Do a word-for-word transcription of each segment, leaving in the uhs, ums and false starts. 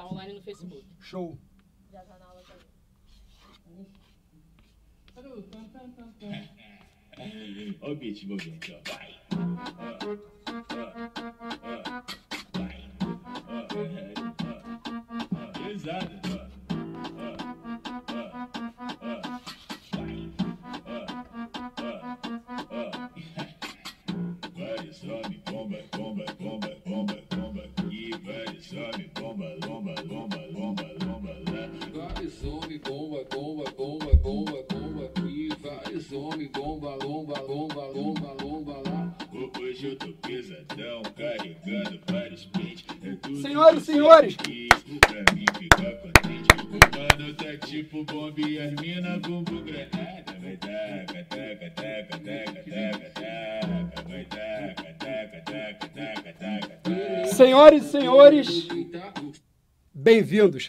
Tá online no Facebook. Show. Já tá na aula também. Olha o beat envolvendo aqui, ó. Vai. Vai. Pesado, ó. Vai, some, bomba, bomba, bomba, bomba, bomba aqui. Vai, some, bomba, lomba, lomba, lomba, lomba lá. Vai, some, bomba, bomba, bomba, bomba, bomba aqui. Vai, some, bomba, lomba, lomba, lomba, lomba lá. Hoje eu tô pesadão, carregando vários pentes. É tudo Senhoras e que senhores. você quis pra mim ficar contente. O mano tá tipo bomba e as mina bumbo granada. Vai taca, taca, taca, taca, taca, taca. Vai taca, taca, taca, taca, taca, taca. Senhoras e senhores, bem-vindos.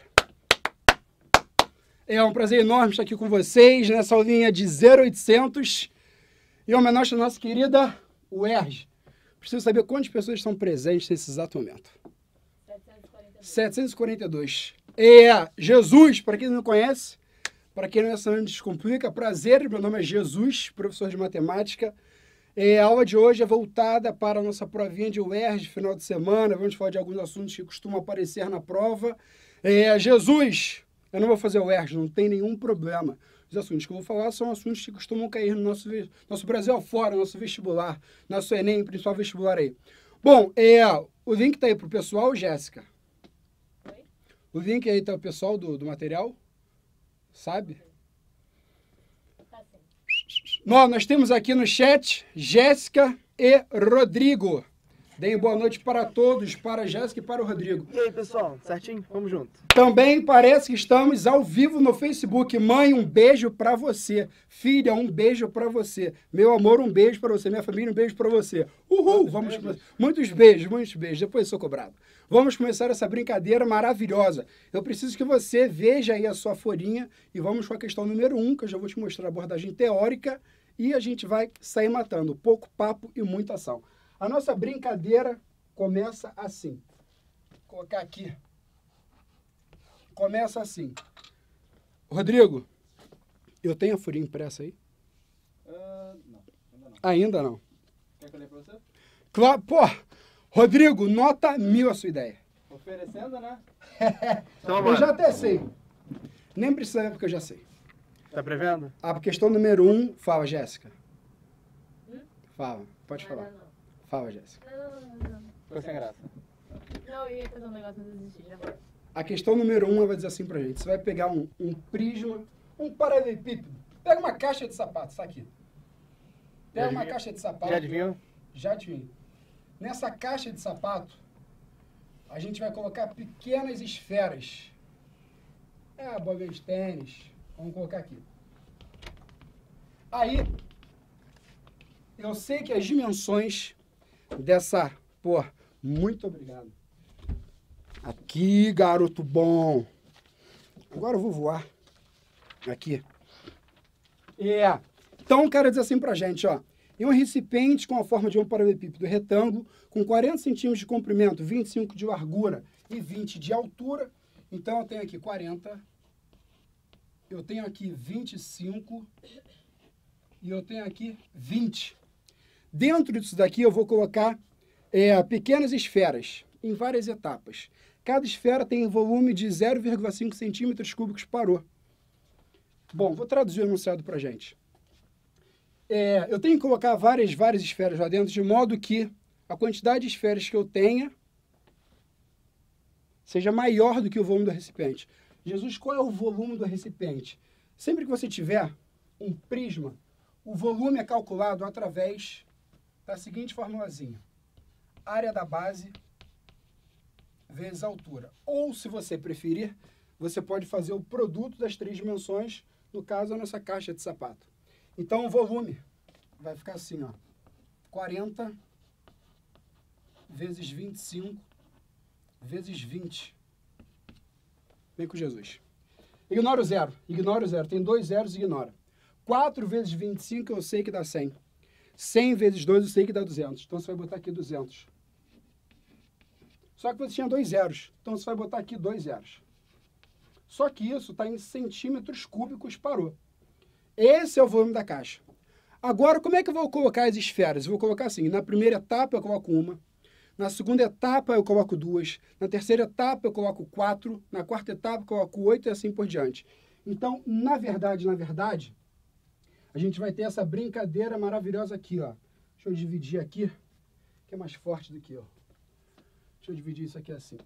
É um prazer enorme estar aqui com vocês nessa aulinha de zero oitocentos em homenagem à nossa querida U E R J. Preciso saber quantas pessoas estão presentes nesse exato momento. setecentos e quarenta e dois. É Jesus, para quem não conhece, para quem não é Santos Descomplica, prazer, meu nome é Jesus, professor de matemática. É, a aula de hoje é voltada para a nossa provinha de U E R J, final de semana. Vamos falar de alguns assuntos que costumam aparecer na prova. É, Jesus, eu não vou fazer U E R J, não tem nenhum problema. Os assuntos que eu vou falar são assuntos que costumam cair no nosso, nosso Brasil afora, nosso vestibular, nosso Enem, principal vestibular aí. Bom, é, o link está aí para o pessoal, Jéssica. Oi? O link aí está o pessoal do, do material, sabe? Tá sim. Nós, nós temos aqui no chat Jéssica e Rodrigo. Deem boa noite para todos, para a Jéssica e para o Rodrigo. E aí, pessoal? Certinho? Vamos junto. Também parece que estamos ao vivo no Facebook. Mãe, um beijo para você. Filha, um beijo para você. Meu amor, um beijo para você. Minha família, um beijo para você. Uhul! Vamos começar. Muitos beijos, muitos beijos. Depois sou cobrado. Vamos começar essa brincadeira maravilhosa. Eu preciso que você veja aí a sua folhinha e vamos com a questão número um, que eu já vou te mostrar a abordagem teórica e a gente vai sair matando. Pouco papo e muita ação. A nossa brincadeira começa assim. Vou colocar aqui. Começa assim. Rodrigo, eu tenho a folha impressa aí? Uh, não, ainda não. Ainda não. Quer que eu leia pra você? Claro, pô, Rodrigo, nota mil a sua ideia. Oferecendo, né? Eu já até sei. Nem precisa, porque eu já sei. Tá prevendo? A questão número um, fala, Jéssica. Hum? Fala, pode falar. Não, não, Fala, Jéssica. não. Não, não, não, não. Ficou sem graça. Não, eu ia fazer um negócio, mas desisti, já foi. A questão número um, ela vai dizer assim pra gente. Você vai pegar um, um prisma, um paralelepípedo. Pega uma caixa de sapato, está aqui. Pega Já uma adivinhou? caixa de sapato. Já adivinhou? Já adivinhei. Nessa caixa de sapato, a gente vai colocar pequenas esferas. É, a bolinha de tênis. Vamos colocar aqui. Aí, eu sei que as dimensões dessa... Pô, muito obrigado. Aqui, garoto bom. Agora eu vou voar. Aqui. É. Então, quero dizer assim pra gente, ó. Em um recipiente com a forma de um paralelepípedo retângulo, com quarenta centímetros de comprimento, vinte e cinco de largura e vinte de altura. Então, eu tenho aqui quarenta. Eu tenho aqui vinte e cinco. E eu tenho aqui vinte. Dentro disso daqui, eu vou colocar é, pequenas esferas, em várias etapas. Cada esfera tem um volume de zero vírgula cinco centímetros cúbicos parô. Bom, vou traduzir o enunciado para a gente. É, eu tenho que colocar várias, várias esferas lá dentro, de modo que a quantidade de esferas que eu tenha seja maior do que o volume do recipiente. Jesus, qual é o volume do recipiente? Sempre que você tiver um prisma, o volume é calculado através da seguinte formulazinha. Área da base vezes a altura. Ou, se você preferir, você pode fazer o produto das três dimensões, no caso, a nossa caixa de sapato. Então, o volume vai ficar assim, ó. quarenta vezes vinte e cinco vezes vinte. Vem com Jesus. Ignora o zero. Ignora o zero. Tem dois zeros, ignora. quatro vezes vinte e cinco eu sei que dá cem. cem vezes dois eu sei que dá duzentos. Então, você vai botar aqui duzentos. Só que você tinha dois zeros. Então, você vai botar aqui dois zeros. Só que isso está em centímetros cúbicos, parou. Esse é o volume da caixa. Agora, como é que eu vou colocar as esferas? Eu vou colocar assim, na primeira etapa eu coloco uma, na segunda etapa eu coloco duas, na terceira etapa eu coloco quatro, na quarta etapa eu coloco oito e assim por diante. Então, na verdade, na verdade, a gente vai ter essa brincadeira maravilhosa aqui, ó. Deixa eu dividir aqui, que é mais forte do que eu. Deixa eu dividir isso aqui assim.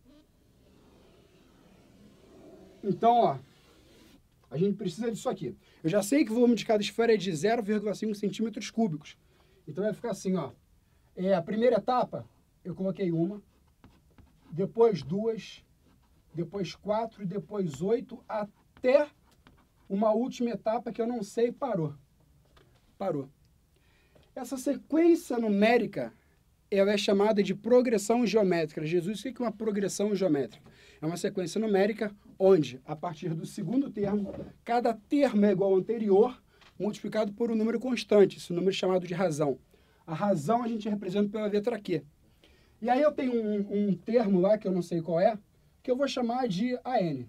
Então, ó, a gente precisa disso aqui. Eu já sei que o volume de cada esfera é de zero vírgula cinco centímetros cúbicos. Então, vai ficar assim, ó. É, a primeira etapa, eu coloquei uma, depois duas, depois quatro, depois oito, até uma última etapa que eu não sei, parou. Parou. Essa sequência numérica, ela é chamada de progressão geométrica. Jesus, o que é uma progressão geométrica? É uma sequência numérica onde, a partir do segundo termo, cada termo é igual ao anterior, multiplicado por um número constante, esse número é chamado de razão. A razão a gente representa pela letra Q. E aí eu tenho um, um termo lá, que eu não sei qual é, que eu vou chamar de A N.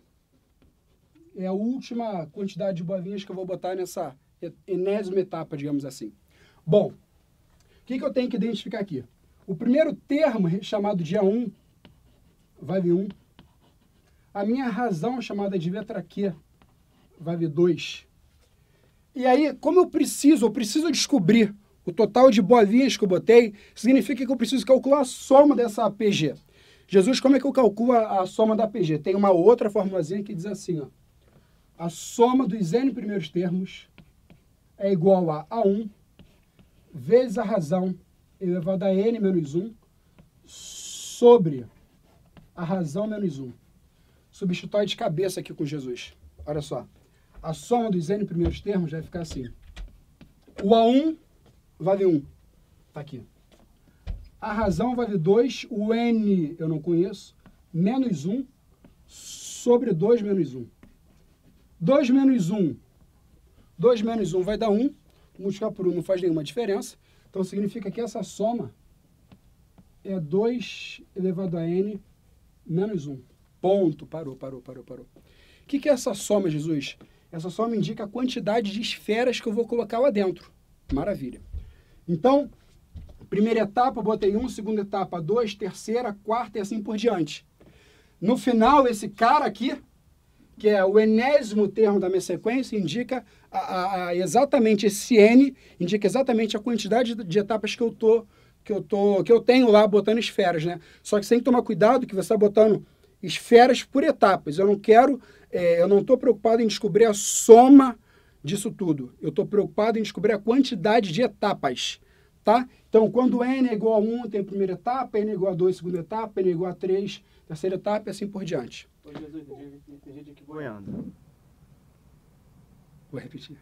É a última quantidade de bolinhas que eu vou botar nessa enésima etapa, digamos assim. Bom, o que, que eu tenho que identificar aqui? O primeiro termo, chamado de A um, vale um. A minha razão, chamada de letra Q, vale dois. E aí, como eu preciso, eu preciso descobrir o total de bolinhas que eu botei, significa que eu preciso calcular a soma dessa P G. Jesus, como é que eu calculo a, a soma da P G? Tem uma outra formulazinha que diz assim, ó. A soma dos N primeiros termos é igual a A um vezes a razão elevado a N menos um sobre a razão menos um. Substitui de cabeça aqui com Jesus. Olha só. A soma dos N primeiros termos vai ficar assim. O A um vale um. Está aqui. A razão vale dois. O N eu não conheço. Menos um sobre dois menos um. dois menos um. dois menos um vai dar um. Multiplicar por um não faz nenhuma diferença. Então significa que essa soma é dois elevado a N menos um. Ponto. Parou, parou, parou, parou. O que, que é essa soma, Jesus? Essa soma indica a quantidade de esferas que eu vou colocar lá dentro. Maravilha. Então, primeira etapa, botei um, segunda etapa, dois, terceira, quarta e assim por diante. No final, esse cara aqui, que é o enésimo termo da minha sequência, indica a, a, a exatamente esse N, indica exatamente a quantidade de, de etapas que eu, tô, que, eu tô, que eu tenho lá botando esferas, né? Só que você tem que tomar cuidado que você está botando esferas por etapas. Eu não quero, é, eu não estou preocupado em descobrir a soma disso tudo. Eu estou preocupado em descobrir a quantidade de etapas, tá? Então, quando N é igual a um, tem a primeira etapa, N é igual a dois, segunda etapa, N é igual a três, terceira etapa e assim por diante. Ô, Jesus, tem, tem gente aqui boiando. Vou repetir.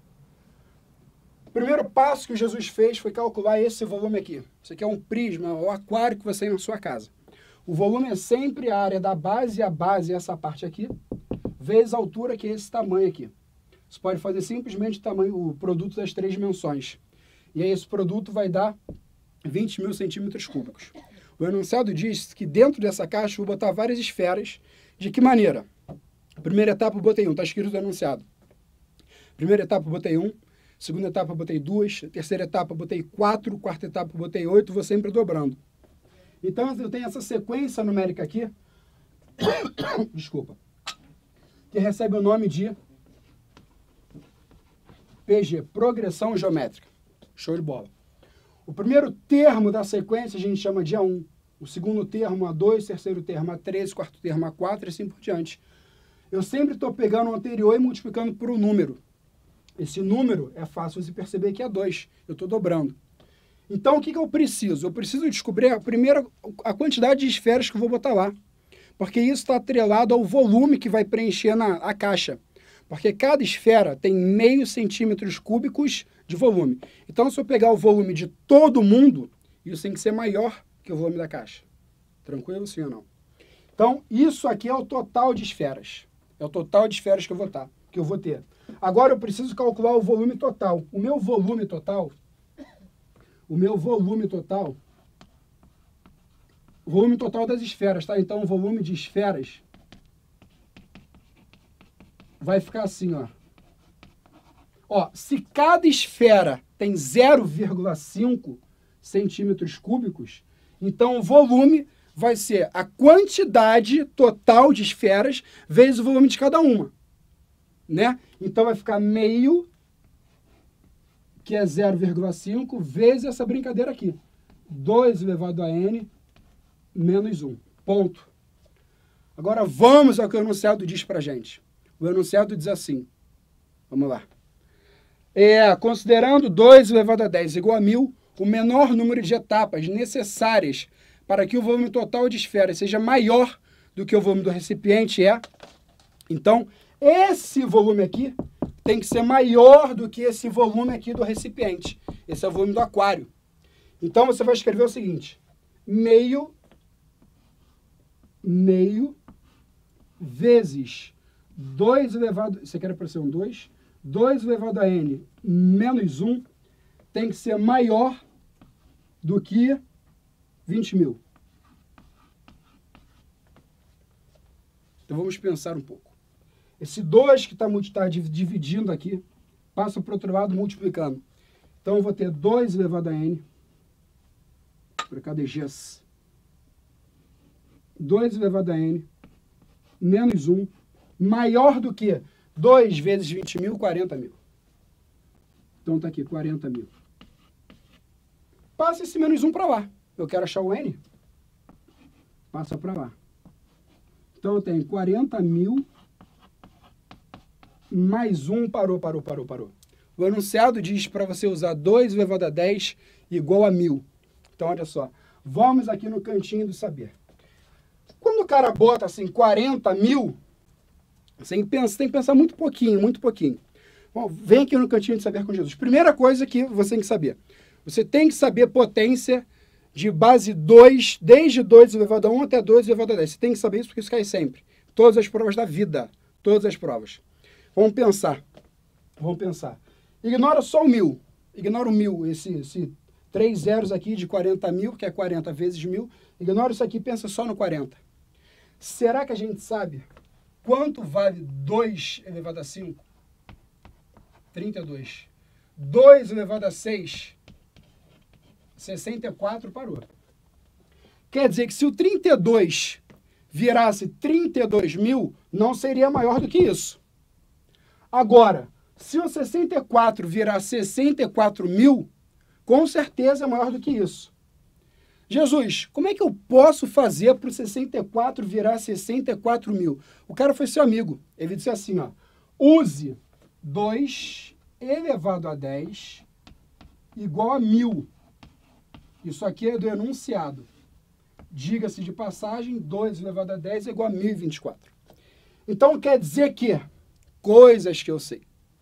O primeiro passo que Jesus fez foi calcular esse volume aqui. Isso aqui é um prisma, o aquário que você tem na sua casa. O volume é sempre a área da base, a base é essa parte aqui, vezes a altura, que é esse tamanho aqui. Você pode fazer simplesmente o, tamanho, o produto das três dimensões. E aí esse produto vai dar vinte mil centímetros cúbicos. O enunciado diz que dentro dessa caixa eu vou botar várias esferas. De que maneira? Primeira etapa eu botei um, está escrito no enunciado. Primeira etapa eu botei um, segunda etapa eu botei duas, terceira etapa eu botei quatro, quarta etapa eu botei oito, vou sempre dobrando. Então eu tenho essa sequência numérica aqui, desculpa, que recebe o nome de P G, progressão geométrica. Show de bola. O primeiro termo da sequência a gente chama de A um, o segundo termo A dois, o terceiro termo A três, o quarto termo A quatro e assim por diante. Eu sempre estou pegando o anterior e multiplicando por um número. Esse número é fácil você perceber que é dois, eu estou dobrando. Então, o que, que eu preciso? Eu preciso descobrir a primeira a quantidade de esferas que eu vou botar lá. Porque isso está atrelado ao volume que vai preencher na a caixa. Porque cada esfera tem meio centímetros cúbicos de volume. Então, se eu pegar o volume de todo mundo, isso tem que ser maior que o volume da caixa. Tranquilo, sim ou não? Então, isso aqui é o total de esferas. É o total de esferas que eu vou, tá, que eu vou ter. Agora, eu preciso calcular o volume total. O meu volume total... O meu volume total volume total das esferas, tá? Então, o volume de esferas vai ficar assim, ó. Ó, se cada esfera tem zero vírgula cinco centímetros cúbicos, então o volume vai ser a quantidade total de esferas vezes o volume de cada uma, né? Então vai ficar meio, que é zero vírgula cinco, vezes essa brincadeira aqui. dois elevado a n menos um. Ponto. Agora vamos ao que o enunciado diz pra gente. O enunciado diz assim. Vamos lá. É, considerando dois elevado a dez igual a mil, o menor número de etapas necessárias para que o volume total de esferas seja maior do que o volume do recipiente é. Então, esse volume aqui tem que ser maior do que esse volume aqui do recipiente. Esse é o volume do aquário. Então, você vai escrever o seguinte. Meio, meio, vezes dois elevado... Você quer aparecer um dois? dois elevado a n menos um tem que ser maior do que vinte mil. Então, vamos pensar um pouco. Esse dois que está tá dividindo aqui, passa para o outro lado multiplicando. Então, eu vou ter dois elevado a n, por cada Gs, dois elevado a n, menos um, maior do que dois vezes vinte mil, quarenta mil. Então, está aqui, quarenta mil. Passa esse menos um para lá. Eu quero achar o n. Passa para lá. Então, eu tenho quarenta mil mais um, parou, parou, parou, parou. O enunciado diz para você usar dois elevado a dez igual a mil. Então, olha só. Vamos aqui no cantinho do saber. Quando o cara bota assim quarenta mil, você tem que pensar, tem que pensar muito pouquinho, muito pouquinho. Bom, vem aqui no cantinho de saber com Jesus. Primeira coisa que você tem que saber. Você tem que saber potência de base dois, desde dois elevado a um até dois elevado a dez. Você tem que saber isso porque isso cai sempre. Todas as provas da vida. Todas as provas. Vamos pensar. Vamos pensar. Ignora só o mil. Ignora o mil, esse, esse três zeros aqui de quarenta mil, que é quarenta vezes mil. Ignora isso aqui, pensa só no quarenta. Será que a gente sabe quanto vale dois elevado a cinco? trinta e dois. dois elevado a seis, sessenta e quatro, parou. Quer dizer que se o trinta e dois virasse trinta e dois mil, não seria maior do que isso. Agora, se o sessenta e quatro virar sessenta e quatro mil, com certeza é maior do que isso. Jesus, como é que eu posso fazer para o sessenta e quatro virar sessenta e quatro mil? O cara foi seu amigo. Ele disse assim, ó, use dois elevado a dez igual a mil. Isso aqui é do enunciado. Diga-se de passagem, dois elevado a dez é igual a mil e vinte e quatro. Então, quer dizer que, coisas que eu sei,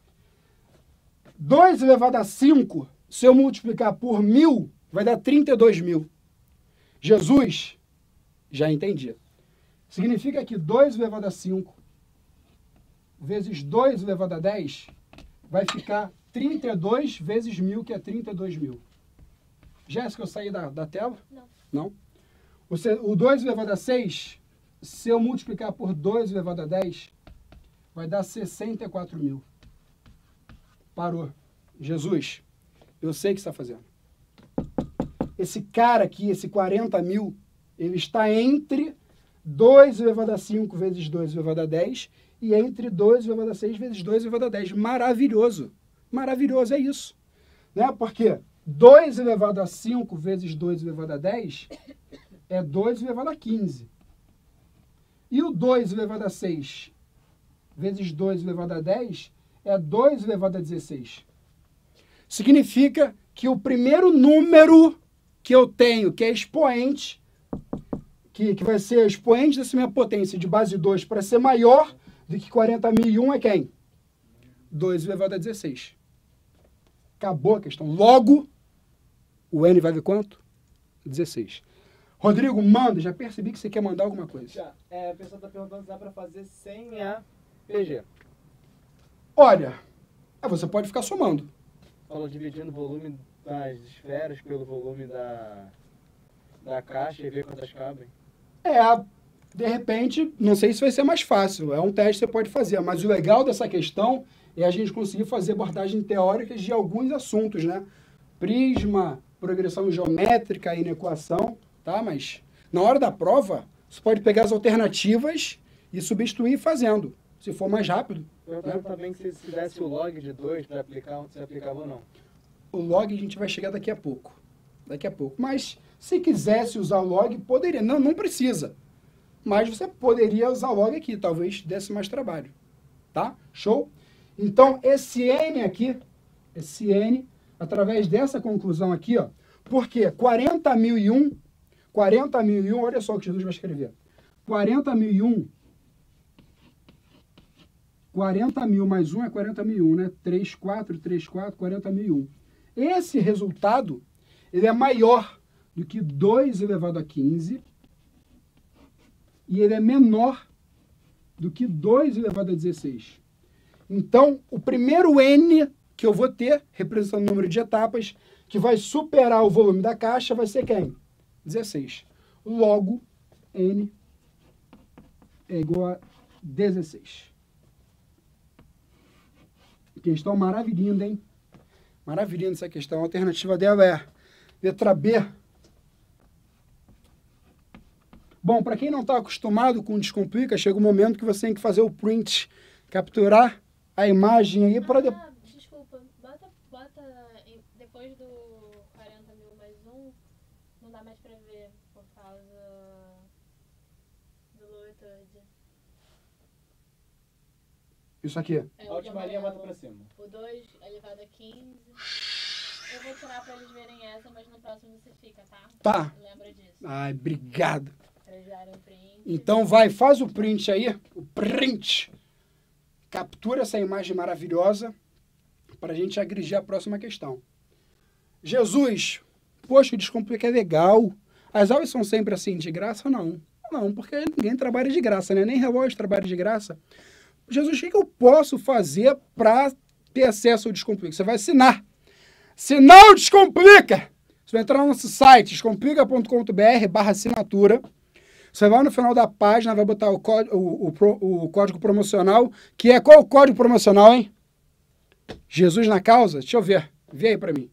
dois elevado a cinco, se eu multiplicar por mil, vai dar trinta e dois mil. Jesus, já entendi. Significa que dois elevado a cinco vezes dois elevado a dez vai ficar trinta e dois vezes mil, que é trinta e dois mil. Jéssica, eu saí da, da tela? Não. Não? O, o dois elevado a seis, se eu multiplicar por dois elevado a dez, vai dar sessenta e quatro mil. Parou. Jesus, eu sei o que você está fazendo. Esse cara aqui, esse quarenta mil, ele está entre dois elevado a cinco vezes dois elevado a dez e entre dois elevado a seis vezes dois elevado a dez. Maravilhoso. Maravilhoso, é isso. Né? Porque dois elevado a cinco vezes dois elevado a dez é dois elevado a quinze. E o dois elevado a seis vezes dois elevado a dez é dois elevado a dezesseis. Significa que o primeiro número que eu tenho, que é expoente, que, que vai ser expoente dessa minha potência de base dois para ser maior do que quarenta mil e um é quem? dois elevado a dezesseis. Acabou a questão. Logo, o N vale quanto? dezesseis. Rodrigo, manda. Já percebi que você quer mandar alguma coisa. Já. É, a pessoa está perguntando se dá para fazer sem a P G. Olha, você pode ficar somando. Falou dividindo o volume das esferas pelo volume da... da caixa e ver quantas cabem. É, de repente, não sei se vai ser mais fácil. É um teste que você pode fazer. Mas o legal dessa questão é a gente conseguir fazer abordagens teóricas de alguns assuntos, né? Prisma, progressão geométrica, inequação, tá? Mas na hora da prova, você pode pegar as alternativas e substituir fazendo, se for mais rápido. Perguntaram também se se desse o log de dois para aplicar, se aplicava ou não. O log a gente vai chegar daqui a pouco. Daqui a pouco. Mas se quisesse usar o log, poderia. Não, não precisa. Mas você poderia usar o log aqui, talvez desse mais trabalho. Tá? Show? Então, esse N aqui, esse N, através dessa conclusão aqui, ó, porque quarenta mil e um, quarenta mil e um, olha só o que Jesus vai escrever. quarenta mil e um, quarenta mil mais um é quarenta mil e um, né? três, quatro, três, quatro, quarenta mil e um. Esse resultado, ele é maior do que dois elevado a quinze e ele é menor do que dois elevado a dezesseis. Então, o primeiro N que eu vou ter, representando o número de etapas, que vai superar o volume da caixa, vai ser quem? dezesseis. Logo, N é igual a dezesseis. Questão maravilhinda, hein? Maravilhinda essa questão. A alternativa dela é letra B. Bom, para quem não está acostumado com o Descomplica, chega o momento que você tem que fazer o print, capturar a imagem aí para depois. Ah, desculpa, bota, bota em- depois do quarenta mil mais um, não dá mais pra ver por causa do lower third. Isso aqui. É, A o última de linha bota amarelo. pra cima. O dois elevado a quinze. Eu vou tirar pra eles verem essa, mas no próximo você fica, tá? Tá. Lembra disso. Ai, obrigado. Pra eles darem o print. Então vai, faz o print aí, o print. Captura essa imagem maravilhosa para a gente agredir a próxima questão. Jesus, poxa, o Descomplica é legal. As aulas são sempre assim, de graça? Não. Não, porque ninguém trabalha de graça, né? Nem relógio trabalha de graça. Jesus, o que que eu posso fazer para ter acesso ao Descomplica? Você vai assinar. Assinar o Descomplica! Você vai entrar no nosso site, descomplica ponto com ponto br barra assinatura. Você vai no final da página, vai botar o, código, o, o, o código promocional, que é qual o código promocional, hein? Jesus na causa? Deixa eu ver. Vê aí para mim.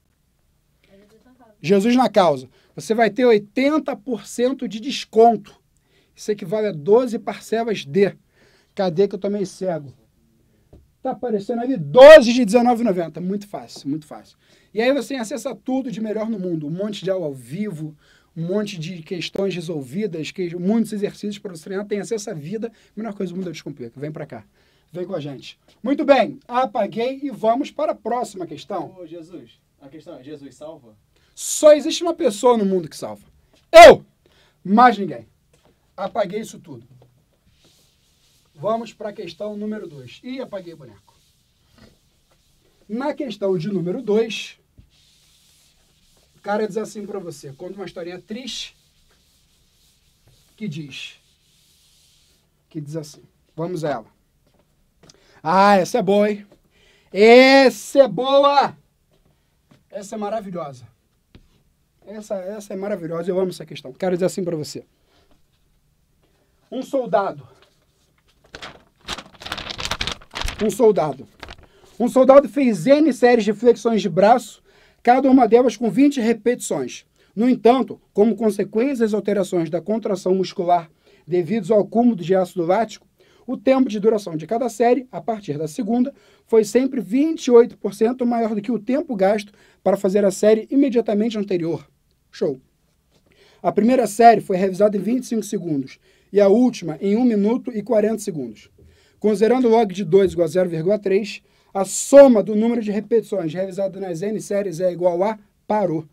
Jesus na causa. Você vai ter oitenta por cento de desconto. Isso equivale a doze parcelas de. Cadê que eu tomei cego? Tá aparecendo ali doze de dezenove reais e noventa centavos. Muito fácil, muito fácil. E aí você tem acesso a tudo de melhor no mundo. Um monte de aula ao vivo, um monte de questões resolvidas, que, muitos exercícios para você treinar. Tem acesso à vida. A melhor coisa do mundo é o Descomplica. Vem para cá. Vem com a gente. Muito bem. Apaguei e vamos para a próxima questão. Ô, Jesus, a questão é, Jesus salva? Só existe uma pessoa no mundo que salva. Eu! Mais ninguém. Apaguei isso tudo. Vamos para a questão número dois. Ih, apaguei o boneco. Na questão de número dois, o cara diz assim para você, conta uma historinha triste que diz, que diz assim, vamos a ela. Ah, essa é boa, hein? Essa é boa! Essa é maravilhosa. Essa, essa é maravilhosa, eu amo essa questão. Quero dizer assim para você. Um soldado. Um soldado. Um soldado fez N séries de flexões de braço, cada uma delas com vinte repetições. No entanto, como consequência das alterações da contração muscular devidos ao acúmulo de ácido lático, o tempo de duração de cada série, a partir da segunda, foi sempre vinte e oito por cento maior do que o tempo gasto para fazer a série imediatamente anterior. Show! A primeira série foi realizada em vinte e cinco segundos e a última em um minuto e quarenta segundos. Considerando o log de dois igual a zero vírgula três, a soma do número de repetições realizadas nas N séries é igual a parou.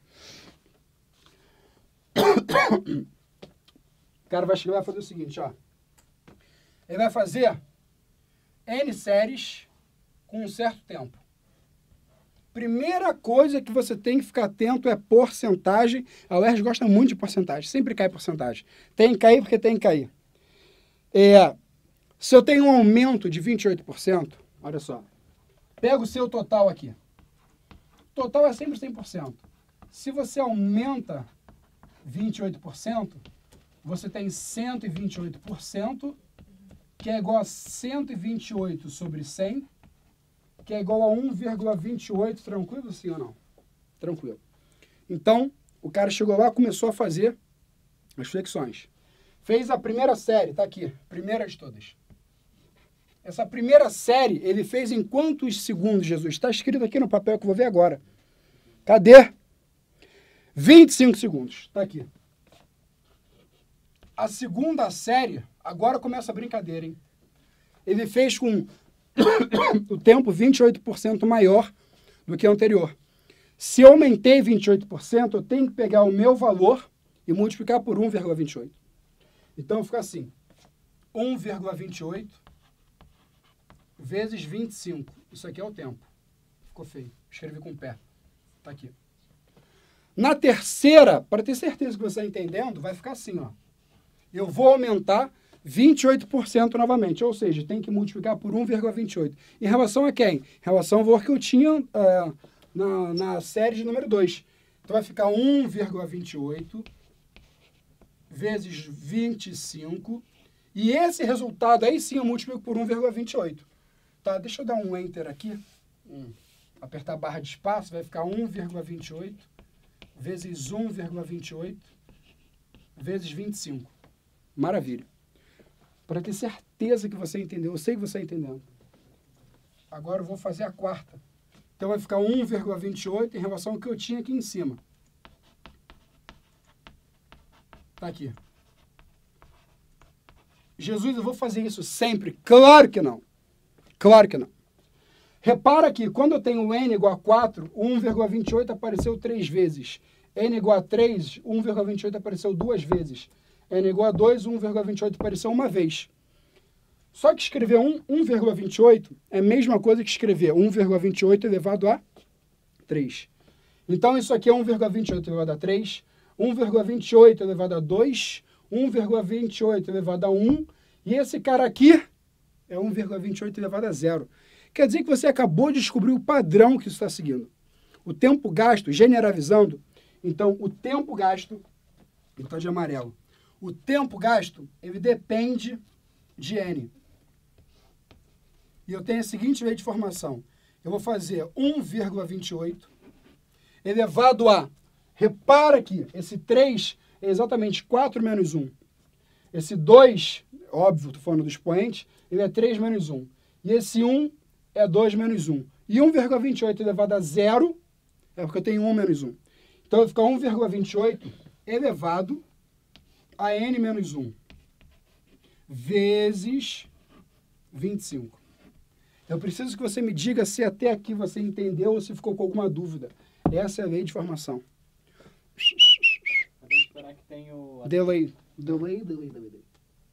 O cara vai chegar e vai fazer o seguinte, ó. Ele vai fazer N séries com um certo tempo. Primeira coisa que você tem que ficar atento é porcentagem. A U E R J gosta muito de porcentagem. Sempre cai porcentagem. Tem que cair porque tem que cair. É, se eu tenho um aumento de vinte e oito por cento, olha só. Pega o seu total aqui. Total é sempre cem por cento. Se você aumenta vinte e oito por cento, você tem cento e vinte e oito por cento, que é igual a cento e vinte e oito sobre cem, que é igual a um vírgula vinte e oito, tranquilo sim ou não? Tranquilo. Então, o cara chegou lá e começou a fazer as flexões. Fez a primeira série, tá aqui, primeira de todas. Essa primeira série, ele fez em quantos segundos, Jesus? Está escrito aqui no papel que eu vou ver agora. Cadê? vinte e cinco segundos, está aqui. A segunda série, agora começa a brincadeira, hein? Ele fez com o tempo vinte e oito por cento maior do que o anterior. Se eu aumentei vinte e oito por cento, eu tenho que pegar o meu valor e multiplicar por um vírgula vinte e oito. Então, fica assim, um vírgula vinte e oito vezes vinte e cinco. Isso aqui é o tempo. Ficou feio. Escrevi com o pé. Está aqui. Na terceira, para ter certeza que você está entendendo, vai ficar assim, ó. Eu vou aumentar vinte e oito por cento novamente, ou seja, tem que multiplicar por um vírgula vinte e oito. Em relação a quem? Em relação ao valor que eu tinha é, na, na série de número dois. Então vai ficar um vírgula vinte e oito vezes vinte e cinco. E esse resultado aí sim eu multiplico por um vírgula vinte e oito. Tá, deixa eu dar um enter aqui. Hum. Apertar a barra de espaço, vai ficar um vírgula vinte e oito vezes um vírgula vinte e oito vezes vinte e cinco. Maravilha. Para ter certeza que você entendeu, eu sei que você está entendendo. Agora eu vou fazer a quarta. Então vai ficar um vírgula vinte e oito em relação ao que eu tinha aqui em cima. Tá aqui. Jesus, eu vou fazer isso sempre? Claro que não. Claro que não. Repara que quando eu tenho n igual a quatro, um vírgula vinte e oito apareceu três vezes. N igual a três, um vírgula vinte e oito apareceu duas vezes. N igual a dois, um vírgula vinte e oito apareceu uma vez. Só que escrever um vírgula vinte e oito é a mesma coisa que escrever um vírgula vinte e oito elevado a três. Então isso aqui é um vírgula vinte e oito elevado a três, um vírgula vinte e oito elevado a dois, um vírgula vinte e oito elevado a um, e esse cara aqui é um vírgula vinte e oito elevado a zero. Quer dizer que você acabou de descobrir o padrão que isso está seguindo. O tempo gasto, generalizando, então o tempo gasto, ele está de amarelo. O tempo gasto, ele depende de n. E eu tenho a seguinte lei de formação. Eu vou fazer um vírgula vinte e oito elevado a... Repara aqui, esse três é exatamente quatro menos um. Esse dois, óbvio, estou falando do expoente, ele é três menos um. E esse um é dois menos um. E um vírgula vinte e oito elevado a zero é porque eu tenho um menos um. Então vai ficar um vírgula vinte e oito elevado a n menos um vezes vinte e cinco. Eu preciso que você me diga se até aqui você entendeu ou se ficou com alguma dúvida. Essa é a lei de formação. Tem que esperar que tenha o... Delay. Delay, delay, delay, delay.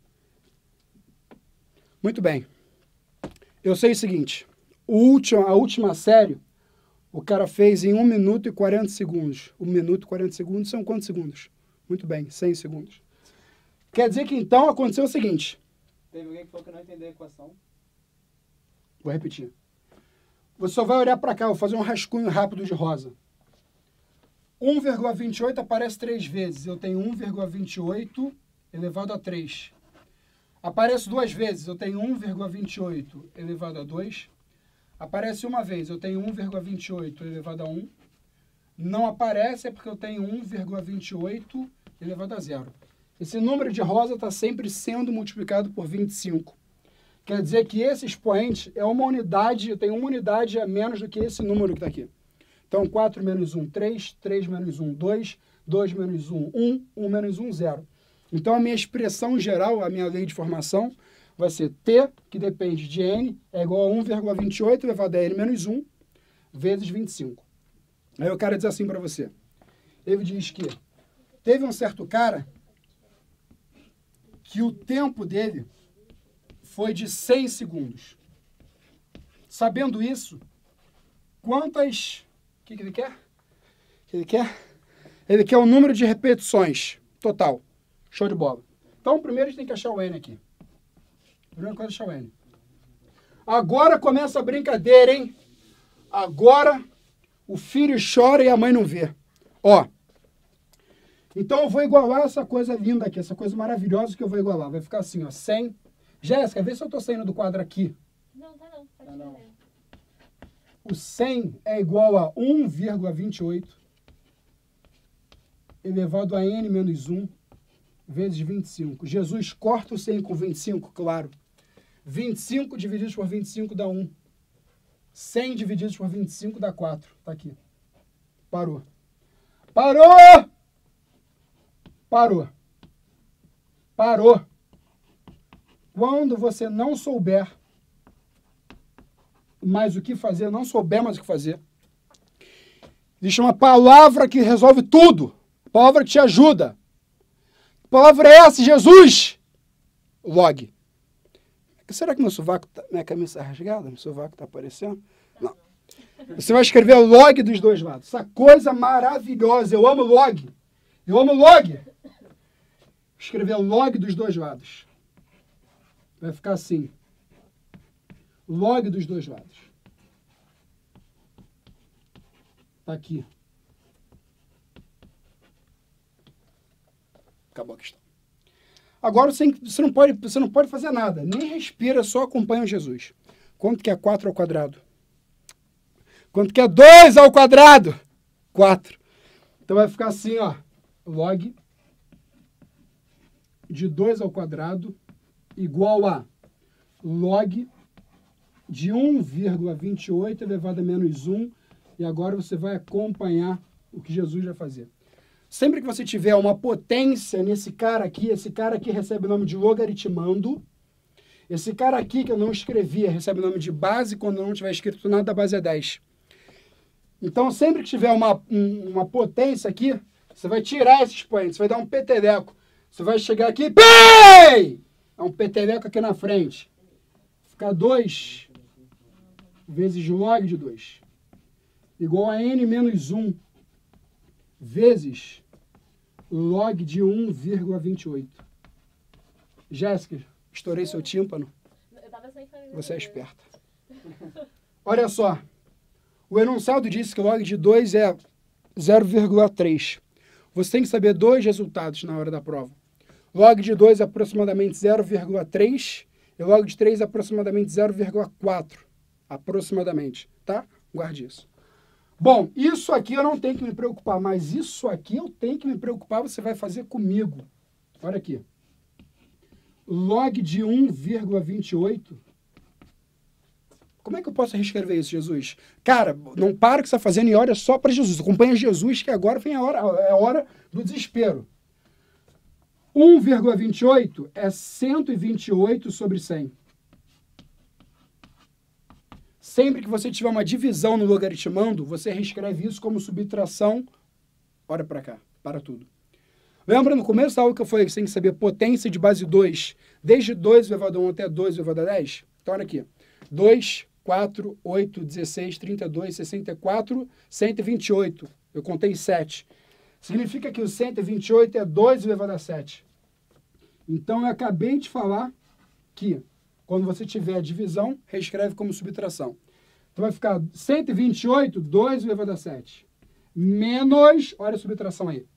Muito bem. Eu sei o seguinte. O último, a última série, o cara fez em um minuto e quarenta segundos. um minuto e quarenta segundos são quantos segundos? Muito bem, cem segundos. Quer dizer que então aconteceu o seguinte. Teve alguém que falou que não entendeu a equação. Vou repetir. Você só vai olhar para cá, vou fazer um rascunho rápido de rosa. um vírgula vinte e oito aparece três vezes. Eu tenho um vírgula vinte e oito elevado a três. Aparece duas vezes. Eu tenho um vírgula vinte e oito elevado a dois. Aparece uma vez. Eu tenho um vírgula vinte e oito elevado a um. Não aparece é porque eu tenho um vírgula vinte e oito elevado a zero. Esse número de rosa está sempre sendo multiplicado por vinte e cinco. Quer dizer que esse expoente é uma unidade, eu tenho uma unidade a menos do que esse número que está aqui. Então, quatro menos um, três, três menos um, dois, dois menos um, um, um menos um, zero. Então, a minha expressão geral, a minha lei de formação, vai ser T, que depende de N, é igual a um vírgula vinte e oito elevado a N menos um, vezes vinte e cinco. Aí o cara diz assim para você. Ele diz que teve um certo cara que o tempo dele foi de cem segundos. Sabendo isso, quantas... O que, que ele quer? O que ele quer? Ele quer o número de repetições total. Show de bola. Então, primeiro a gente tem que achar o N aqui. Primeira coisa é achar o N. Agora começa a brincadeira, hein? Agora o filho chora e a mãe não vê. Ó, Então eu vou igualar essa coisa linda aqui, essa coisa maravilhosa que eu vou igualar. Vai ficar assim, ó, cem. Jéssica, vê se eu tô saindo do quadro aqui. Não, tá não. Pode Tá não. fazer. O cem é igual a um vírgula vinte e oito elevado a n menos um vezes vinte e cinco. Jesus corta o cem com vinte e cinco, claro. vinte e cinco divididos por vinte e cinco dá um. cem divididos por vinte e cinco dá quatro. Tá aqui. Parou. Parou! Parou. Parou. Quando você não souber mais o que fazer, não souber mais o que fazer, existe uma palavra que resolve tudo. Palavra que te ajuda. Que palavra é essa, Jesus? Log. Será que meu sovaco, tá, minha camisa está rasgada? Meu sovaco está aparecendo? Não. Você vai escrever o log dos dois lados. Essa coisa maravilhosa. Eu amo log. Eu amo log. Escrever o log dos dois lados. Vai ficar assim. Log dos dois lados. Tá aqui. Acabou a questão. Agora você, você, não pode, você não pode fazer nada. Nem respira, só acompanha Jesus. Quanto que é quatro ao quadrado? Quanto que é dois ao quadrado? quatro. Então vai ficar assim, ó. Log de dois ao quadrado igual a log de um vírgula vinte e oito elevado a menos um. E agora você vai acompanhar o que Jesus vai fazer. Sempre que você tiver uma potência nesse cara aqui, esse cara aqui recebe o nome de logaritmando. Esse cara aqui que eu não escrevia recebe o nome de base, quando não tiver escrito nada, a base é dez. Então, sempre que tiver uma, um, uma potência aqui, você vai tirar esse expoente, você vai dar um peteleco. Você vai chegar aqui, pei! É um peteleco aqui na frente. Ficar dois vezes log de dois. Igual a n menos um vezes log de um vírgula vinte e oito. Jéssica, estourei seu tímpano. Eu tava sem fazer. Você é esperta. Olha só. O enunciado disse que o log de dois é zero vírgula três. Você tem que saber dois resultados na hora da prova. Log de dois é aproximadamente zero vírgula três e log de três é aproximadamente zero vírgula quatro. Aproximadamente, tá? Guarde isso. Bom, isso aqui eu não tenho que me preocupar, mas isso aqui eu tenho que me preocupar, você vai fazer comigo. Olha aqui. Log de um vírgula vinte e oito. Como é que eu posso reescrever isso, Jesus? Cara, não para o que você está fazendo e olha só para Jesus. Acompanha Jesus, que agora vem a hora, é a hora do desespero. um vírgula vinte e oito é cento e vinte e oito sobre cem. Sempre que você tiver uma divisão no logaritmando, você reescreve isso como subtração. Olha para cá, para tudo. Lembra no começo da aula que eu falei que você tem que saber potência de base dois, desde dois elevado a um até dois elevado a dez? Então, olha aqui. dois, quatro, oito, dezesseis, trinta e dois, sessenta e quatro, cento e vinte e oito. Eu contei sete. Significa que o cento e vinte e oito é dois elevado a sete. Então, eu acabei de falar que quando você tiver a divisão, reescreve como subtração. Então, vai ficar cento e vinte e oito, dois elevado a sete. Menos, olha a subtração aí.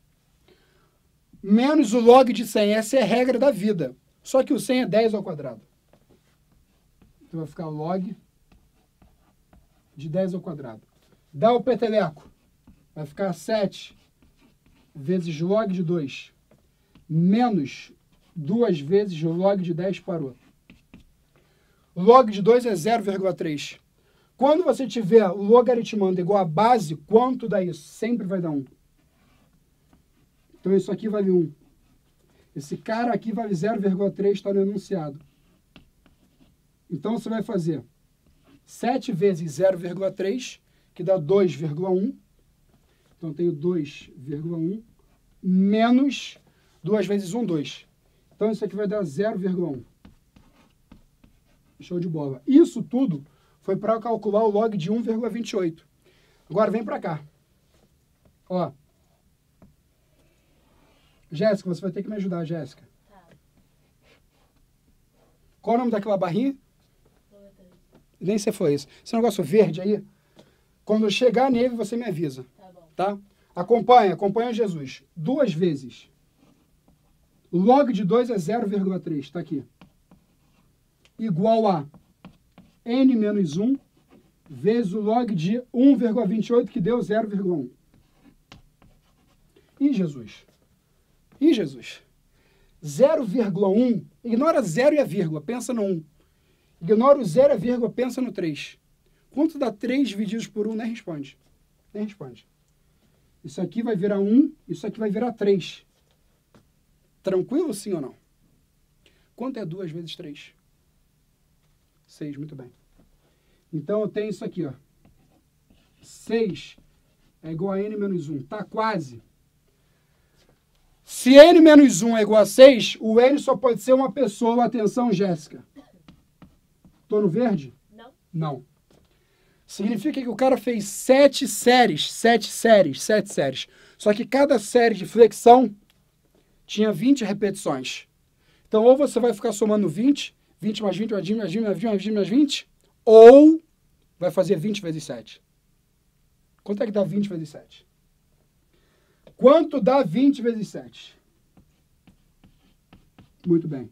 Menos o log de cem. Essa é a regra da vida. Só que o cem é dez ao quadrado. Então, vai ficar log de dez ao quadrado. Dá o peteleco. Vai ficar sete vezes log de dois. Menos duas vezes log de dez parou. Log de dois é zero vírgula três. Quando você tiver o logaritmando igual a base, quanto dá isso? Sempre vai dar um. Então, isso aqui vale um. Esse cara aqui vale zero vírgula três, está no enunciado. Então, você vai fazer sete vezes zero vírgula três, que dá dois vírgula um. Então, eu tenho dois vírgula um menos duas vezes um, dois. Então, isso aqui vai dar zero vírgula um. Show de bola. Isso tudo foi para calcular o log de um vírgula vinte e oito. Agora, vem para cá. Ó. Jéssica, você vai ter que me ajudar, Jéssica. Tá. Qual o nome daquela barrinha? Logaritmo. Nem sei se foi isso. Esse negócio verde aí, quando eu chegar nele, você me avisa. Tá bom. Tá? Acompanha, acompanha Jesus. Duas vezes. Log de dois é zero vírgula três, está aqui. Igual a n menos um vezes o log de um vírgula vinte e oito, que deu zero vírgula um. E Jesus? E Jesus? zero vírgula um, ignora zero e a vírgula, pensa no um. Ignora o zero e a vírgula, pensa no três. Quanto dá três divididos por um? Nem responde. Nem responde. Isso aqui vai virar um, isso aqui vai virar três. Tranquilo, sim ou não? Quanto é duas vezes três? seis, muito bem. Então eu tenho isso aqui, ó. seis é igual a n menos um. Tá quase. Se n menos um é igual a seis, o n só pode ser uma pessoa. Atenção, Jéssica. Tô no verde? Não. Não. Significa que o cara fez sete séries, sete séries, sete séries. Só que cada série de flexão tinha vinte repetições. Então, ou você vai ficar somando vinte, vinte mais vinte, mais vinte, mais vinte, mais vinte, mais vinte, mais vinte, ou vai fazer vinte vezes sete. Quanto é que dá vinte vezes sete? Quanto dá vinte vezes sete? Muito bem.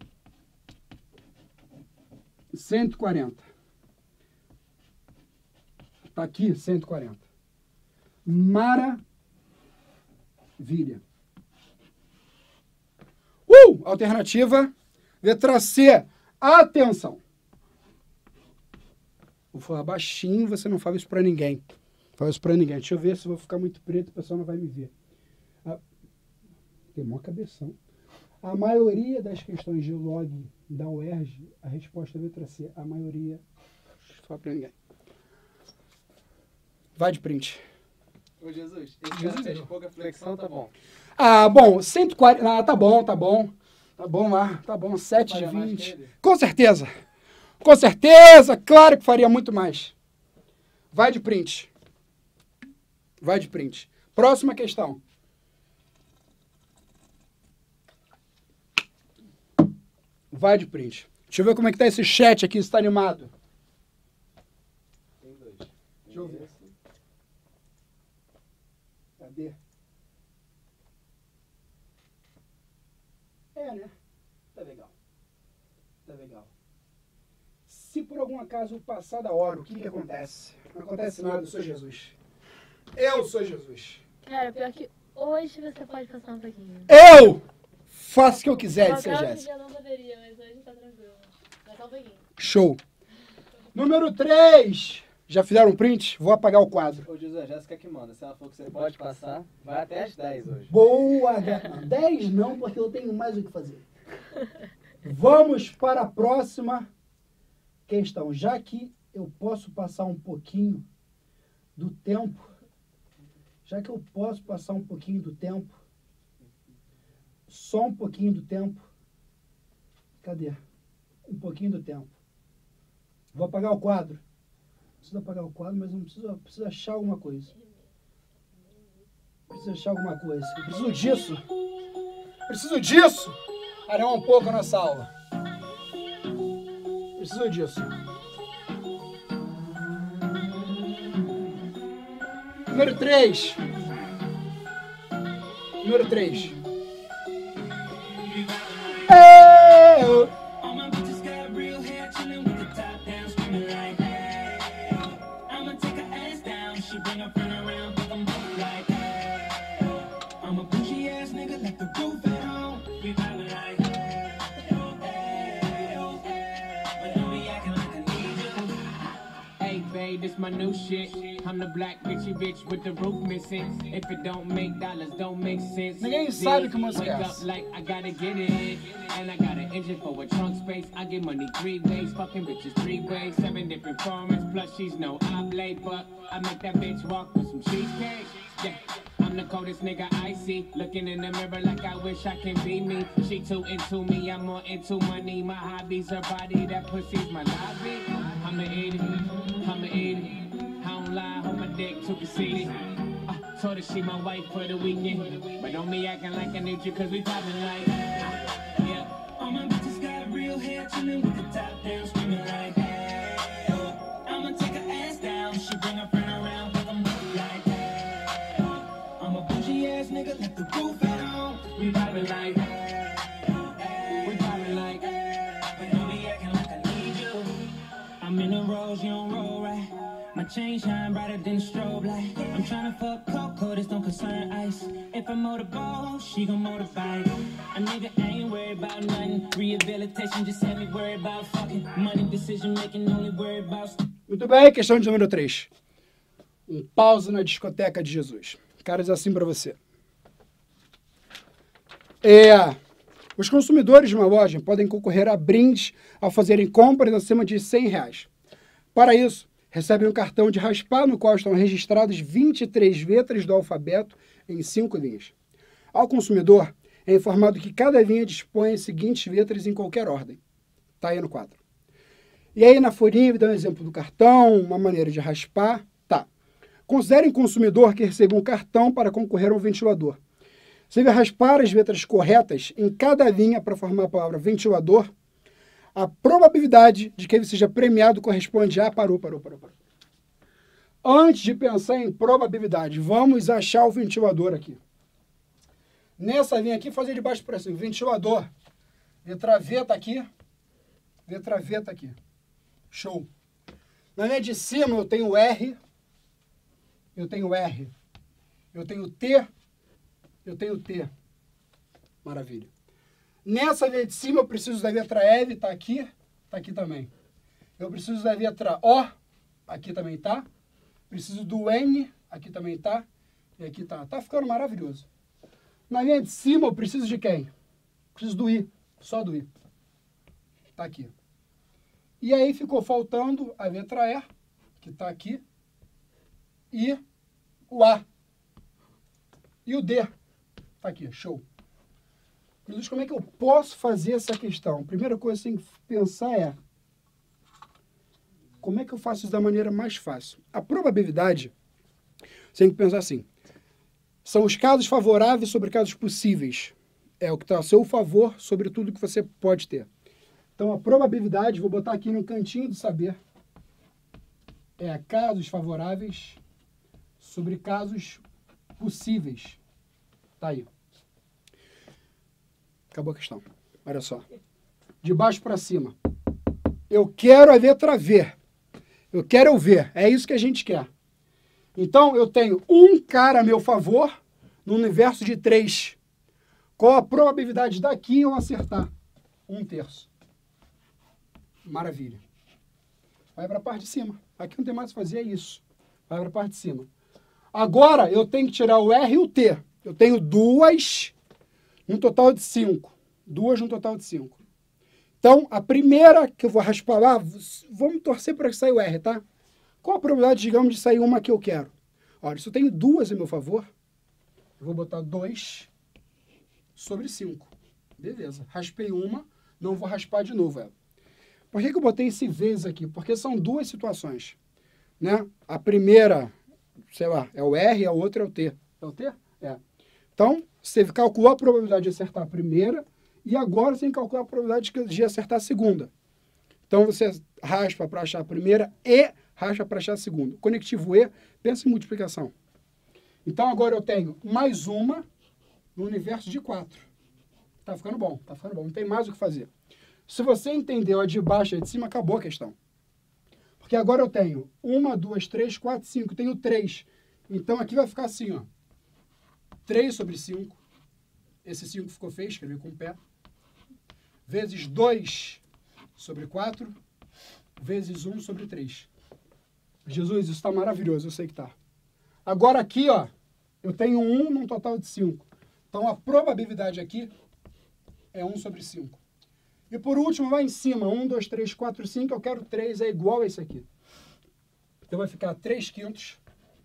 cento e quarenta. Está aqui, cento e quarenta. Maravilha. Uh! Alternativa letra C. Atenção. Vou falar baixinho, você não fala isso para ninguém. Fala isso para ninguém. Deixa eu ver se eu vou ficar muito preto, o pessoal não vai me ver. Ah, tem mó cabeção. A maioria das questões de log da U E R J, a resposta é letra C. A maioria. Deixa eu falar para ninguém. Vai de print. Ô, Jesus, esse Jesus cara fez Deus. pouca flexão, tá bom. Ah, bom, cento e quarenta. Ah, tá bom, tá bom. Tá bom lá, tá bom. sete de Faria mais que vinte. ele? Com certeza. Com certeza, claro que faria muito mais. Vai de print. Vai de print. Próxima questão. Vai de print. Deixa eu ver como é que tá esse chat aqui, se tá animado. Tem dois. Deixa eu ver. Cadê? É, né? Tá legal. Tá legal. Se por algum acaso passar da hora, o que que acontece? Não acontece nada, eu sou Jesus. Eu sou Jesus. Cara, pior que hoje você pode passar um pouquinho. Eu faço o que eu quiser de ser Qualquer outro Jéssica. dia não poderia, mas hoje tá tranquilo. Vai só um pouquinho. Show. Número três. Já fizeram um print? Vou apagar o quadro. Ô, Jesus, a Jéssica que manda. Se ela falou que você pode passar, vai até as dez hoje. Boa, não, dez não, porque eu tenho mais o que fazer. Vamos para a próxima questão. Já que eu posso passar um pouquinho do tempo, já que eu posso passar um pouquinho do tempo, só um pouquinho do tempo, cadê? Um pouquinho do tempo. Vou apagar o quadro. Preciso apagar o quadro, mas não preciso, preciso achar alguma coisa. Preciso achar alguma coisa. Eu preciso disso. Preciso disso. Animar um pouco a nossa aula. Preciso disso. Número três. Número três. Eu... All my bitches got real hair, chillin' with the top down, screaming like, hey. I'ma take her ass down, she bring her friend around, fuck 'em both like, hey. I'm a bougie ass nigga, like the roof at home. We vibing like, hey, oh, hey, oh, hey. But don't be acting like I need you. Hey, babe, this my new shit. I'm the black bitchy bitch with the roof missing. If it don't make dollars, don't make sense. Ninguém sabe que música é Wake essa. up like I gotta get it. And I got an engine for a trunk space. I get money three ways, fucking bitches three ways. Seven different formats, plus she's no oblate. But I make that bitch walk with some cheesecake. Yeah, I'm the coldest nigga I see. Looking in the mirror like I wish I can be me. She too into me, I'm more into money. My hobby's her body, that pussy's my lobby. I'm the idiot, I'm the idiot. I don't lie, hold my dick too conceited. Uh, told her she my wife for the weekend. But don't be acting like I need you, cause we poppin' like, uh, yeah. All my bitches got real hair, chillin' with the top down, screaming like, hey. I'ma take her ass down, she bring her friend around, fuck 'em both like, hey. I'm a clothes, you don't roll right. My chain shine brighter than a strobe light. I'm tryna fuck Coco, this don't concern ice. If I motorboat, she gon' motorbike. A nigga ain't worried about nothing. Rehabilitation just had me worried about fucking. Money decision making, only worried about. Muito bem, questão de número três. Um pause na discoteca de Jesus. Caras assim pra você. É, os consumidores de uma loja podem concorrer a brindes ao fazerem compras acima de cem reais. Para isso, recebem um cartão de raspar no qual estão registradas vinte e três letras do alfabeto em cinco linhas. Ao consumidor, é informado que cada linha dispõe as seguintes letras em qualquer ordem. Está aí no quadro. E aí na folhinha ele dá um exemplo do cartão, uma maneira de raspar. Tá. Considere um consumidor que recebeu um cartão para concorrer a um ventilador. Se ele raspar as letras corretas em cada linha para formar a palavra ventilador, a probabilidade de que ele seja premiado corresponde a... Parou, parou, parou, parou. Antes de pensar em probabilidade, vamos achar o ventilador aqui. Nessa linha aqui, fazer de baixo para cima. Ventilador. Letra V está aqui. Letra V está aqui. Show. Na linha de cima eu tenho R. Eu tenho R. Eu tenho T. Eu tenho T. Maravilha. Nessa linha de cima eu preciso da letra L, está aqui, está aqui também. Eu preciso da letra O, aqui também tá. Preciso do N, aqui também tá. E aqui tá. Tá ficando maravilhoso. Na linha de cima eu preciso de quem? Preciso do I, só do I. Tá aqui. E aí ficou faltando a letra E, que tá aqui, e o A. E o D. Tá aqui, show. Jesus, como é que eu posso fazer essa questão? A primeira coisa que você tem que pensar é como é que eu faço isso da maneira mais fácil? A probabilidade, você tem que pensar assim, são os casos favoráveis sobre casos possíveis. É o que está a seu favor sobre tudo que você pode ter. Então, a probabilidade, vou botar aqui no cantinho do saber, é casos favoráveis sobre casos possíveis. Tá aí. Acabou a questão. Olha só. De baixo para cima. Eu quero a letra V. Eu quero o V. É isso que a gente quer. Então, eu tenho um cara a meu favor no universo de três. Qual a probabilidade daqui eu acertar? Um terço. Maravilha. Vai para a parte de cima. Aqui não tem mais o que fazer, é isso. Vai para a parte de cima. Agora, eu tenho que tirar o R e o T. Eu tenho duas... Um total de cinco. Duas no total de cinco. Então, a primeira que eu vou raspar lá, vamos torcer para que saia o R, tá? Qual a probabilidade, digamos, de sair uma que eu quero? Olha, se eu tenho duas a meu favor, eu vou botar dois sobre cinco. Beleza. Raspei uma, não vou raspar de novo ela. Por que que eu botei esse vezes aqui? Porque são duas situações, né? A primeira, sei lá, é o R, a outra é o T. É o T? É. Então, você calculou a probabilidade de acertar a primeira e agora você tem que calcular a probabilidade de acertar a segunda. Então, você raspa para achar a primeira e raspa para achar a segunda. Conectivo E, pensa em multiplicação. Então, agora eu tenho mais uma no universo de quatro. Tá ficando bom, tá ficando bom. Não tem mais o que fazer. Se você entendeu a de baixo e a de cima, acabou a questão. Porque agora eu tenho uma, duas, três, quatro, cinco. Tenho três. Então, aqui vai ficar assim, ó. três sobre cinco. Esse cinco ficou feio, escrevi com o pé. Vezes dois sobre quatro. Vezes um sobre três. Jesus, isso está maravilhoso, eu sei que está. Agora aqui, ó, eu tenho um num total de cinco. Então, a probabilidade aqui é um sobre cinco. E por último, lá em cima, um, dois, três, quatro, cinco, eu quero três, é igual a esse aqui. Então, vai ficar três quintos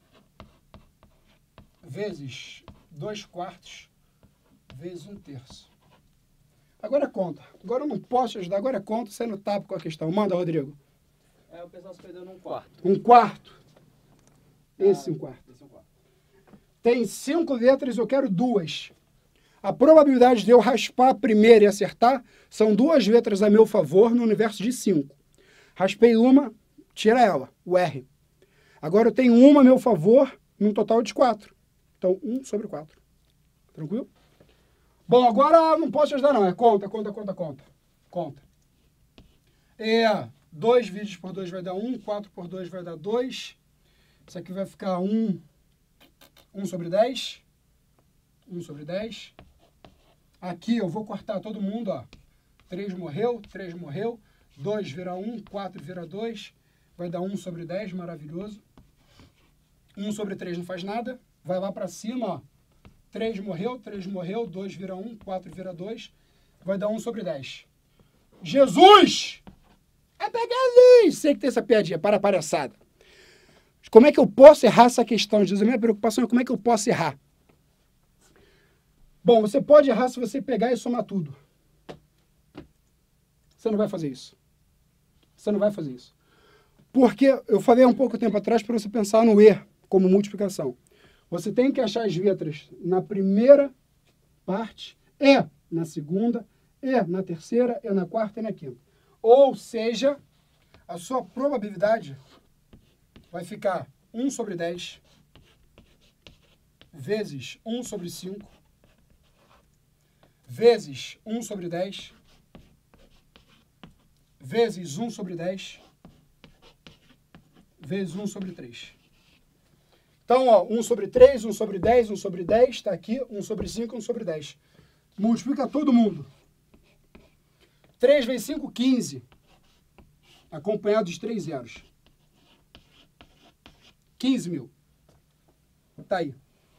vezes dois quartos vezes um terço. Agora é conta. Agora eu não posso te ajudar, agora é conta, sai no tapa com a questão. Manda, Rodrigo. É, o pessoal se perdeu num quarto. Um quarto. Esse Ah, um quarto. esse é um quarto. Tem cinco letras, eu quero duas. A probabilidade de eu raspar a primeira e acertar são duas letras a meu favor no universo de cinco. Raspei uma, tira ela, o R. Agora eu tenho uma a meu favor num total de quatro. Então, um sobre quatro. Tranquilo? Bom, agora não posso te ajudar não. É conta, conta, conta, conta. Conta. É, dois vezes por dois vai dar um, quatro por dois vai dar dois. Isso aqui vai ficar um, um sobre dez. um sobre dez. Aqui eu vou cortar todo mundo, ó. três morreu, três morreu. dois vira um, quatro vira dois. Vai dar um sobre dez, maravilhoso. um sobre três não faz nada. Vai lá para cima, ó. três morreu, três morreu. dois vira um, quatro vira dois. Vai dar um sobre dez. Jesus! É pegar ali! Sei que tem essa piadinha, para a palhaçada. Como é que eu posso errar essa questão? Jesus, a minha preocupação é como é que eu posso errar. Bom, você pode errar se você pegar e somar tudo. Você não vai fazer isso. Você não vai fazer isso. Porque eu falei há um pouco tempo atrás para você pensar no E como multiplicação. Você tem que achar as letras na primeira parte, E na segunda, E na terceira, E na quarta e na quinta. Ou seja, a sua probabilidade vai ficar um sobre dez vezes um sobre cinco vezes um sobre dez vezes um sobre dez vezes um sobre três. Então, ó, um sobre três, um sobre dez, um sobre dez, está aqui, um sobre cinco, um sobre dez. Multiplica todo mundo. três vezes cinco, quinze. Acompanhado dos três zeros. quinze mil. Tá aí.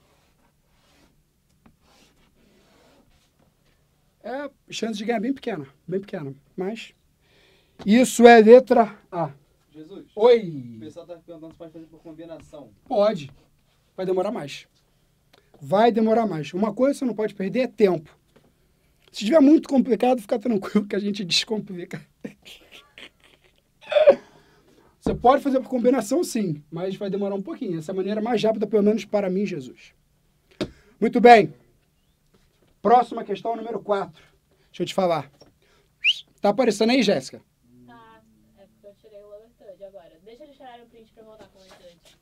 É, chance de ganhar bem pequena, bem pequena, mas isso é letra A. Jesus. Oi. O pessoal tá perguntando se pode fazer por combinação. Pode. Vai demorar mais. Vai demorar mais. Uma coisa que você não pode perder é tempo. Se estiver muito complicado, fica tranquilo que a gente descomplica. Você pode fazer por combinação, sim, mas vai demorar um pouquinho. Essa é a maneira mais rápida, pelo menos para mim, Jesus. Muito bem. Próxima questão, número quatro. Deixa eu te falar. Tá aparecendo aí, Jéssica? Tá, é porque eu tirei o lower third agora. Deixa eles tirarem o print pra voltar com o lower third.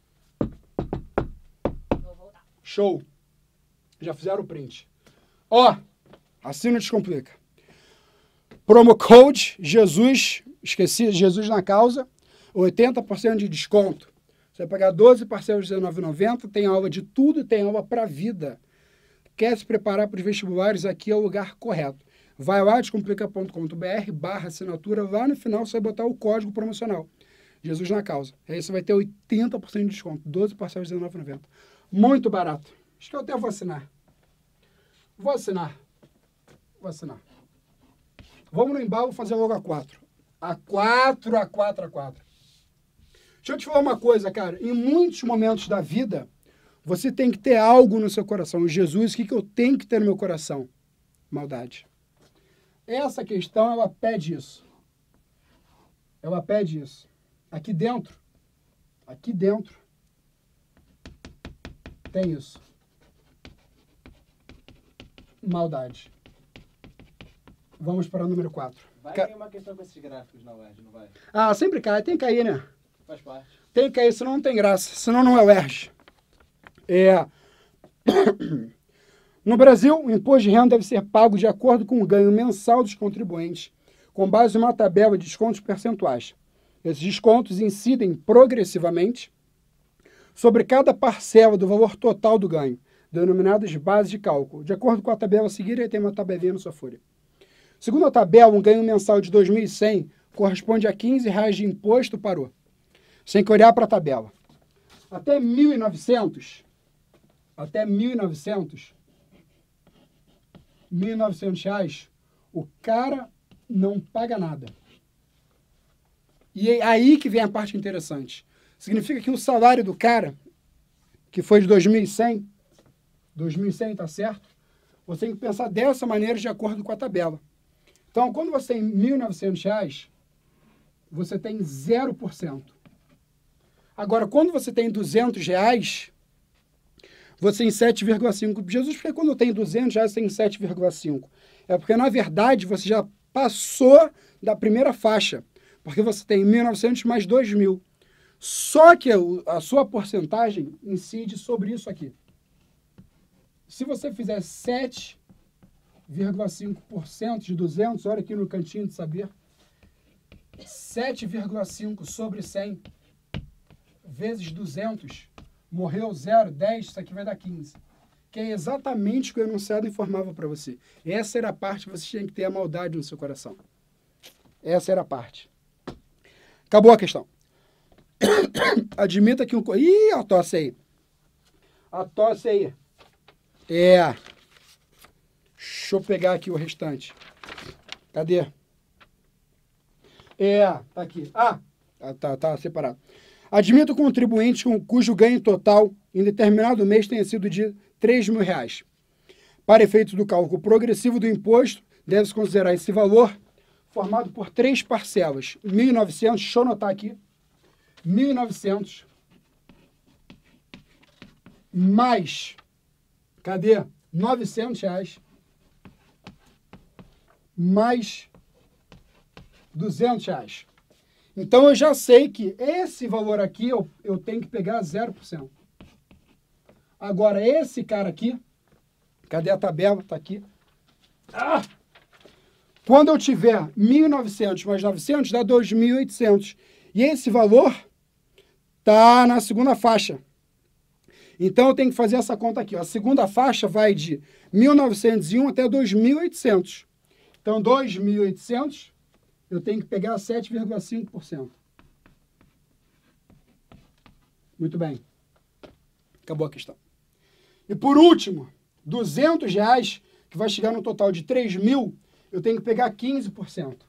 Vou voltar. Show. Já fizeram o print. Ó, assim não descomplica. Promo code Jesus, esqueci, Jesus na causa, oitenta por cento de desconto. Você vai pagar doze parcelas de dezenove reais e noventa centavos, tem aula de tudo, tem aula para vida. Quer se preparar para os vestibulares? Aqui é o lugar correto. Vai lá, descomplica ponto com ponto br, barra assinatura, lá no final você vai botar o código promocional. Jesus na causa. Aí você vai ter oitenta por cento de desconto, doze parcelas de dezenove reais e noventa centavos. Muito barato. Acho que eu até vou assinar. Vou assinar. Vou assinar. Vamos no embalo fazer logo a quatro. A quatro, a quatro, a quatro. Deixa eu te falar uma coisa, cara. Em muitos momentos da vida, você tem que ter algo no seu coração. Jesus, o que, que eu tenho que ter no meu coração? Maldade. Essa questão, ela pede isso. Ela pede isso. Aqui dentro, aqui dentro, tem isso. Maldade. Vamos para o número quatro. Vai Ca- ter uma questão com esses gráficos na U E R J, não vai? Ah, sempre cai. Tem que cair, né? Faz parte. Tem que cair, senão não tem graça. Senão não é o E R J. É... No Brasil, o imposto de renda deve ser pago de acordo com o ganho mensal dos contribuintes, com base em uma tabela de descontos percentuais. Esses descontos incidem progressivamente sobre cada parcela do valor total do ganho, denominadas bases de cálculo. De acordo com a tabela a seguir, aí tem uma tabelinha na sua folha. Segundo a tabela, um ganho mensal de dois mil e cem corresponde a quinze reais de imposto parou, sem que olhar para a tabela. Até mil e novecentos, até mil e novecentos, mil e novecentos reais, o cara não paga nada. E é aí que vem a parte interessante. Significa que o salário do cara, que foi de dois mil e cem, dois mil e cem está certo, você tem que pensar dessa maneira de acordo com a tabela. Então, quando você tem mil e novecentos reais, você tem zero por cento. Agora, quando você tem duzentos reais, você tem sete vírgula cinco por cento. Jesus, porque quando eu tenho duzentos reais, você tem sete vírgula cinco por cento. É porque, na verdade, você já passou da primeira faixa, porque você tem mil e novecentos mais dois mil. Só que a sua porcentagem incide sobre isso aqui. Se você fizer sete vírgula cinco por cento de duzentos, olha aqui no cantinho de saber, sete vírgula cinco sobre cem vezes duzentos, morreu zero, dez, isso aqui vai dar quinze. Que é exatamente o que o enunciado informava para você. Essa era a parte que você tinha que ter a maldade no seu coração. Essa era a parte. Acabou a questão. Admita que um... Ih, a tosse aí. A tosse aí. É. Deixa eu pegar aqui o restante. Cadê? É, tá aqui. Ah, tá, tá separado. Admita o contribuinte com, cujo ganho total em determinado mês tenha sido de três mil reais. Para efeitos do cálculo progressivo do imposto, deve-se considerar esse valor formado por três parcelas. mil e novecentos, deixa eu anotar aqui. mil e novecentos mais, cadê? novecentos reais mais duzentos reais. Então, eu já sei que esse valor aqui eu, eu tenho que pegar zero por cento. Agora, esse cara aqui, cadê a tabela? Está aqui. Ah! Quando eu tiver mil e novecentos mais novecentos, dá dois mil e oitocentos. E esse valor está na segunda faixa. Então, eu tenho que fazer essa conta aqui. Ó. A segunda faixa vai de mil novecentos e um até dois mil e oitocentos. Então, dois mil e oitocentos, eu tenho que pegar sete vírgula cinco por cento. Muito bem. Acabou a questão. E por último, duzentos reais, que vai chegar no total de três mil, eu tenho que pegar quinze por cento.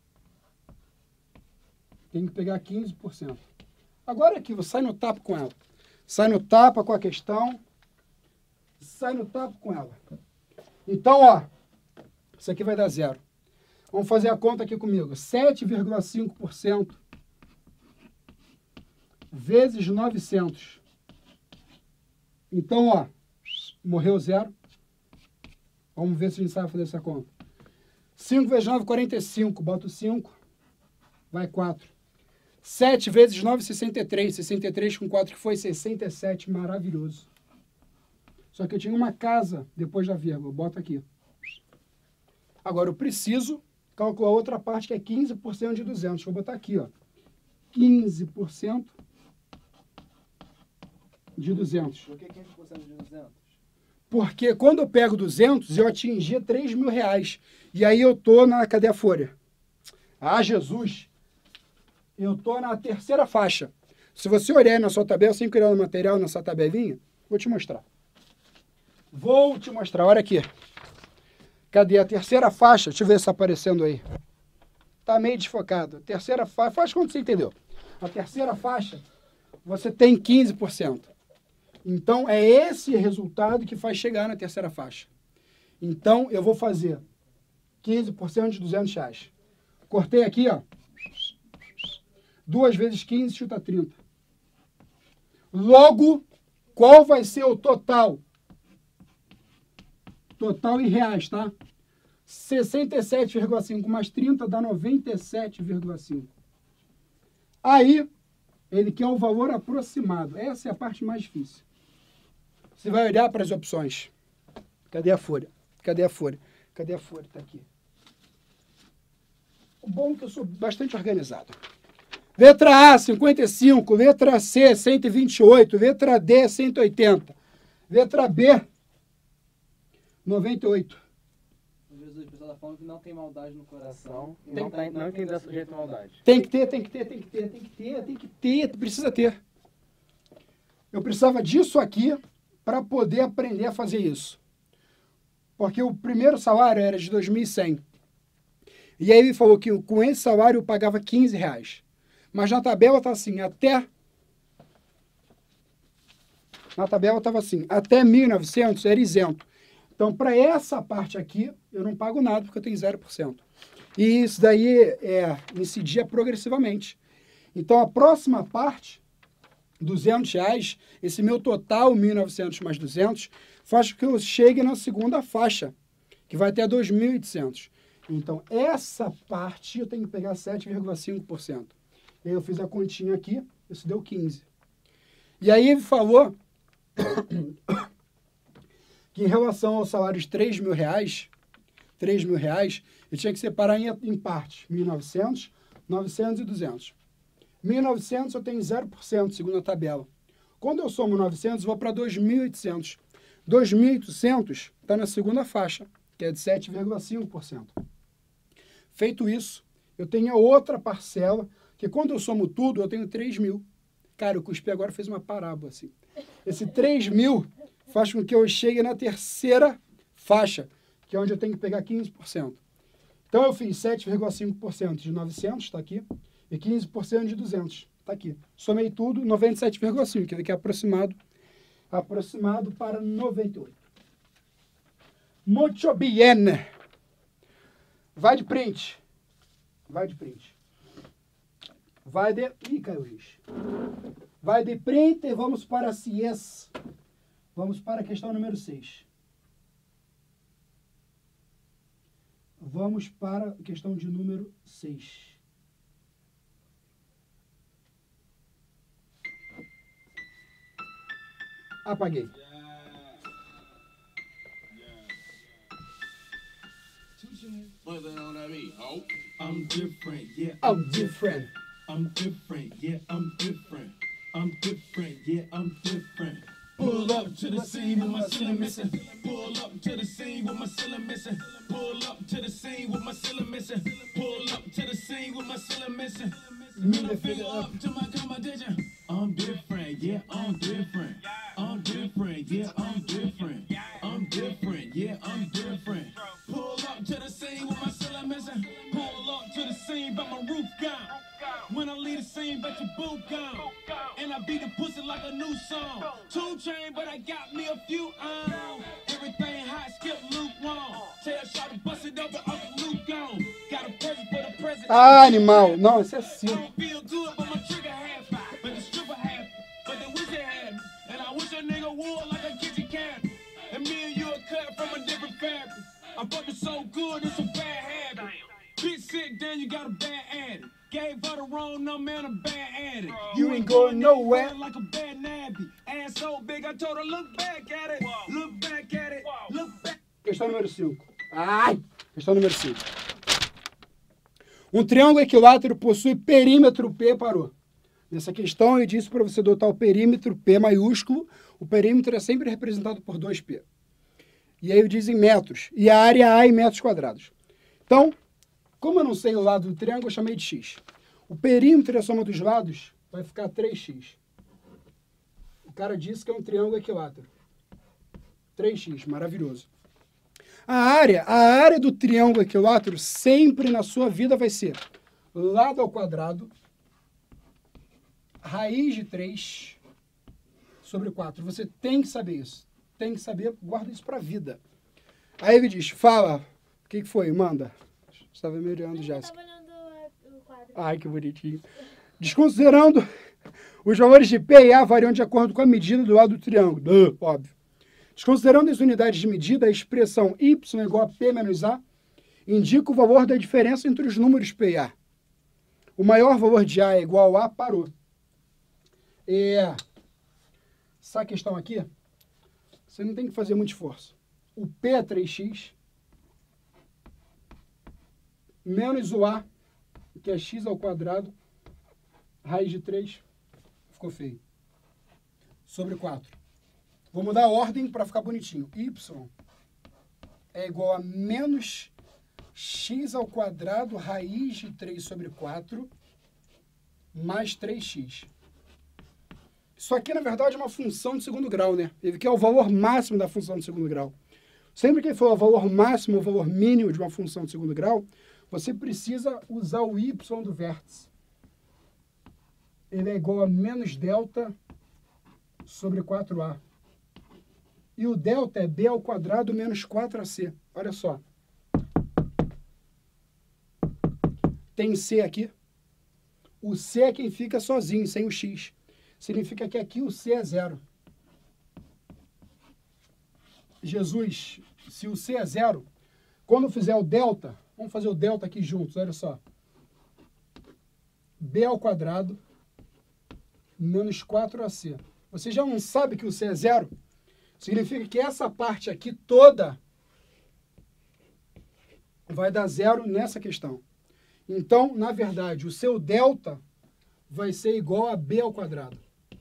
Tenho que pegar quinze por cento. Agora aqui, você sai no tapa com ela. Sai no tapa com a questão. Sai no tapa com ela. Então, ó, isso aqui vai dar zero. Vamos fazer a conta aqui comigo. sete vírgula cinco por cento vezes novecentos. Então, ó, morreu zero. Vamos ver se a gente sabe fazer essa conta. cinco vezes nove, quarenta e cinco. Bota o cinco. Vai quatro. sete vezes nove, sessenta e três. sessenta e três com quatro, que foi sessenta e sete. Maravilhoso. Só que eu tinha uma casa depois da vírgula. Bota aqui. Agora, eu preciso calcular a outra parte, que é quinze por cento de duzentos. Vou botar aqui, ó. quinze por cento de duzentos. Por que quinze por cento de duzentos? Porque quando eu pego duzentos, eu atingi três mil reais. E aí eu tô na... Cadê a folha? Ah, Jesus! Eu tô na terceira faixa. Se você olhar na sua tabela, sem criar o material nessa tabelinha, vou te mostrar. Vou te mostrar. Olha aqui. Cadê a terceira faixa? Deixa eu ver se está aparecendo aí. Está meio desfocado. Terceira faixa. Faz quando você entendeu. A terceira faixa, você tem quinze por cento. Então, é esse resultado que faz chegar na terceira faixa. Então, eu vou fazer quinze por cento de duzentos reais. Cortei aqui, ó. duas vezes quinze, chuta trinta. Logo, qual vai ser o total? Total em reais, tá? sessenta e sete vírgula cinco mais trinta dá noventa e sete vírgula cinco. Aí, ele quer o valor aproximado. Essa é a parte mais difícil. Você vai olhar para as opções. Cadê a folha? Cadê a folha? Cadê a folha? Está aqui. O bom é que eu sou bastante organizado. Letra A, cinquenta e cinco. Letra C, cento e vinte e oito. Letra D, cento e oitenta. Letra B, noventa e oito. Jesus, o pessoal está falando que não tem maldade no coração. E não, tá, não tem dessa sujeito à maldade. Tem que ter, tem que ter, tem que ter, tem que ter, tem que ter, precisa ter. Eu precisava disso aqui para poder aprender a fazer isso. Porque o primeiro salário era de dois mil e cem. E aí ele falou que com esse salário eu pagava quinze reais. Mas na tabela está assim, até... Na tabela estava assim, até mil e novecentos era isento. Então, para essa parte aqui, eu não pago nada, porque eu tenho zero por cento. E isso daí é, incidia progressivamente. Então, a próxima parte, duzentos reais, esse meu total, mil e novecentos mais duzentos, faz com que eu chegue na segunda faixa, que vai até dois mil e oitocentos. Então, essa parte eu tenho que pegar sete vírgula cinco por cento. E aí eu fiz a continha aqui, isso deu quinze. E aí ele falou que em relação ao salário de três mil reais, três mil reais, eu tinha que separar em, em partes, mil e novecentos novecentos e duzentos. mil e novecentos eu tenho zero por cento, segundo a tabela. Quando eu somo novecentos, vou para dois mil e oitocentos. dois mil e oitocentos está na segunda faixa, que é de sete vírgula cinco por cento. Feito isso, eu tenho a outra parcela, que quando eu somo tudo, eu tenho três mil. Cara, o cuspi agora fez uma parábola assim. Esse três mil faz com que eu chegue na terceira faixa, que é onde eu tenho que pegar quinze por cento. Então, eu fiz sete vírgula cinco por cento de novecentos, está aqui, e quinze por cento de duzentos, está aqui. Somei tudo, noventa e sete vírgula cinco, quer ver que é aproximado, aproximado para noventa e oito. Muito bem. Vai de print. Vai de print. Vai de... Ih, caiu, gente. Vai de print e vamos para a C I E S. Vamos para a questão número seis. Vamos para a questão de número seis. Apaguei. I'm different, yeah, I'm different. I'm different, yeah, I'm different. I'm different, yeah, I'm different. Pull up to the scene with my ceiling missing. Pull up to the scene with my ceiling missing. Pull up to the scene with my ceiling missing. Pull up to the scene with my ceiling missing. Middle finger up to my competition. I'm different, yeah, I'm different. I'm different, yeah, I'm different. I'm different, yeah, I'm different. Pull up to the scene with my ceiling missing. Pull up to the scene, but my roof gone. When I leave the scene, bet your boot gone. And I beat the pussy like a new song. Two chain, but I got me a few on. Everything hot, skip lukewarm. Tell shot to bust it up, but Uncle Luke gone. Got a present for the president. Ah, animal. Não, esse é cinco. I don't feel good, but my trigger half. But the stripper half. But the wish they had. And I wish a nigga would like a kitchen cat. And me and you are cut from a different fabric. I'm fucking so good, it's a bad habit. Bitch sick, then you got a bad addict. Gave her the wrong number and a bad addict. You ain't going nowhere. Like a bad nabby. Ass so big, I told her, look back at it. Look back at it. Look back. Questão número cinco. Ai! Questão número cinco. Um triângulo equilátero possui perímetro P, parou. Nessa questão eu disse para você adotar o perímetro P maiúsculo. O perímetro é sempre representado por dois P. E aí eu diz em metros. E a área A em metros quadrados. Então, como eu não sei o lado do triângulo, eu chamei de X. O perímetro e a soma dos lados vai ficar três x. O cara disse que é um triângulo equilátero. três x, maravilhoso. A área, a área do triângulo equilátero sempre na sua vida vai ser lado ao quadrado, raiz de três sobre quatro. Você tem que saber isso. Tem que saber, guarda isso para a vida. Aí ele diz, fala, o que, que foi? Manda. Estava me olhando, Jéssica. Eu estava olhando o quadro. Ai, que bonitinho. Desconsiderando os valores de P e A variam de acordo com a medida do lado do triângulo. Uh, óbvio. Desconsiderando as unidades de medida, a expressão y igual a P menos A indica o valor da diferença entre os números P e A. O maior valor de A é igual a A, parou. É, essa questão aqui, você não tem que fazer muito esforço. O P é três x, menos o A, que é x ao quadrado, raiz de três, ficou feio, sobre quatro. Vou mudar a ordem para ficar bonitinho. Y é igual a menos x ao quadrado, raiz de três sobre quatro, mais três x. Isso aqui, na verdade, é uma função de segundo grau, né? Ele quer o valor máximo da função de segundo grau. Sempre que for o valor máximo ou o valor mínimo de uma função de segundo grau, você precisa usar o y do vértice. Ele é igual a menos delta sobre quatro a. E o delta é b ao quadrado menos quatro a c. Olha só. Tem c aqui. O c é quem fica sozinho, sem o x. Significa que aqui o c é zero. Jesus, se o c é zero, quando eu fizer o delta, vamos fazer o delta aqui juntos, olha só. B ao quadrado menos quatro a c. Você já não sabe que o c é zero? Significa que essa parte aqui toda vai dar zero nessa questão. Então, na verdade, o seu delta vai ser igual a b ao quadrado.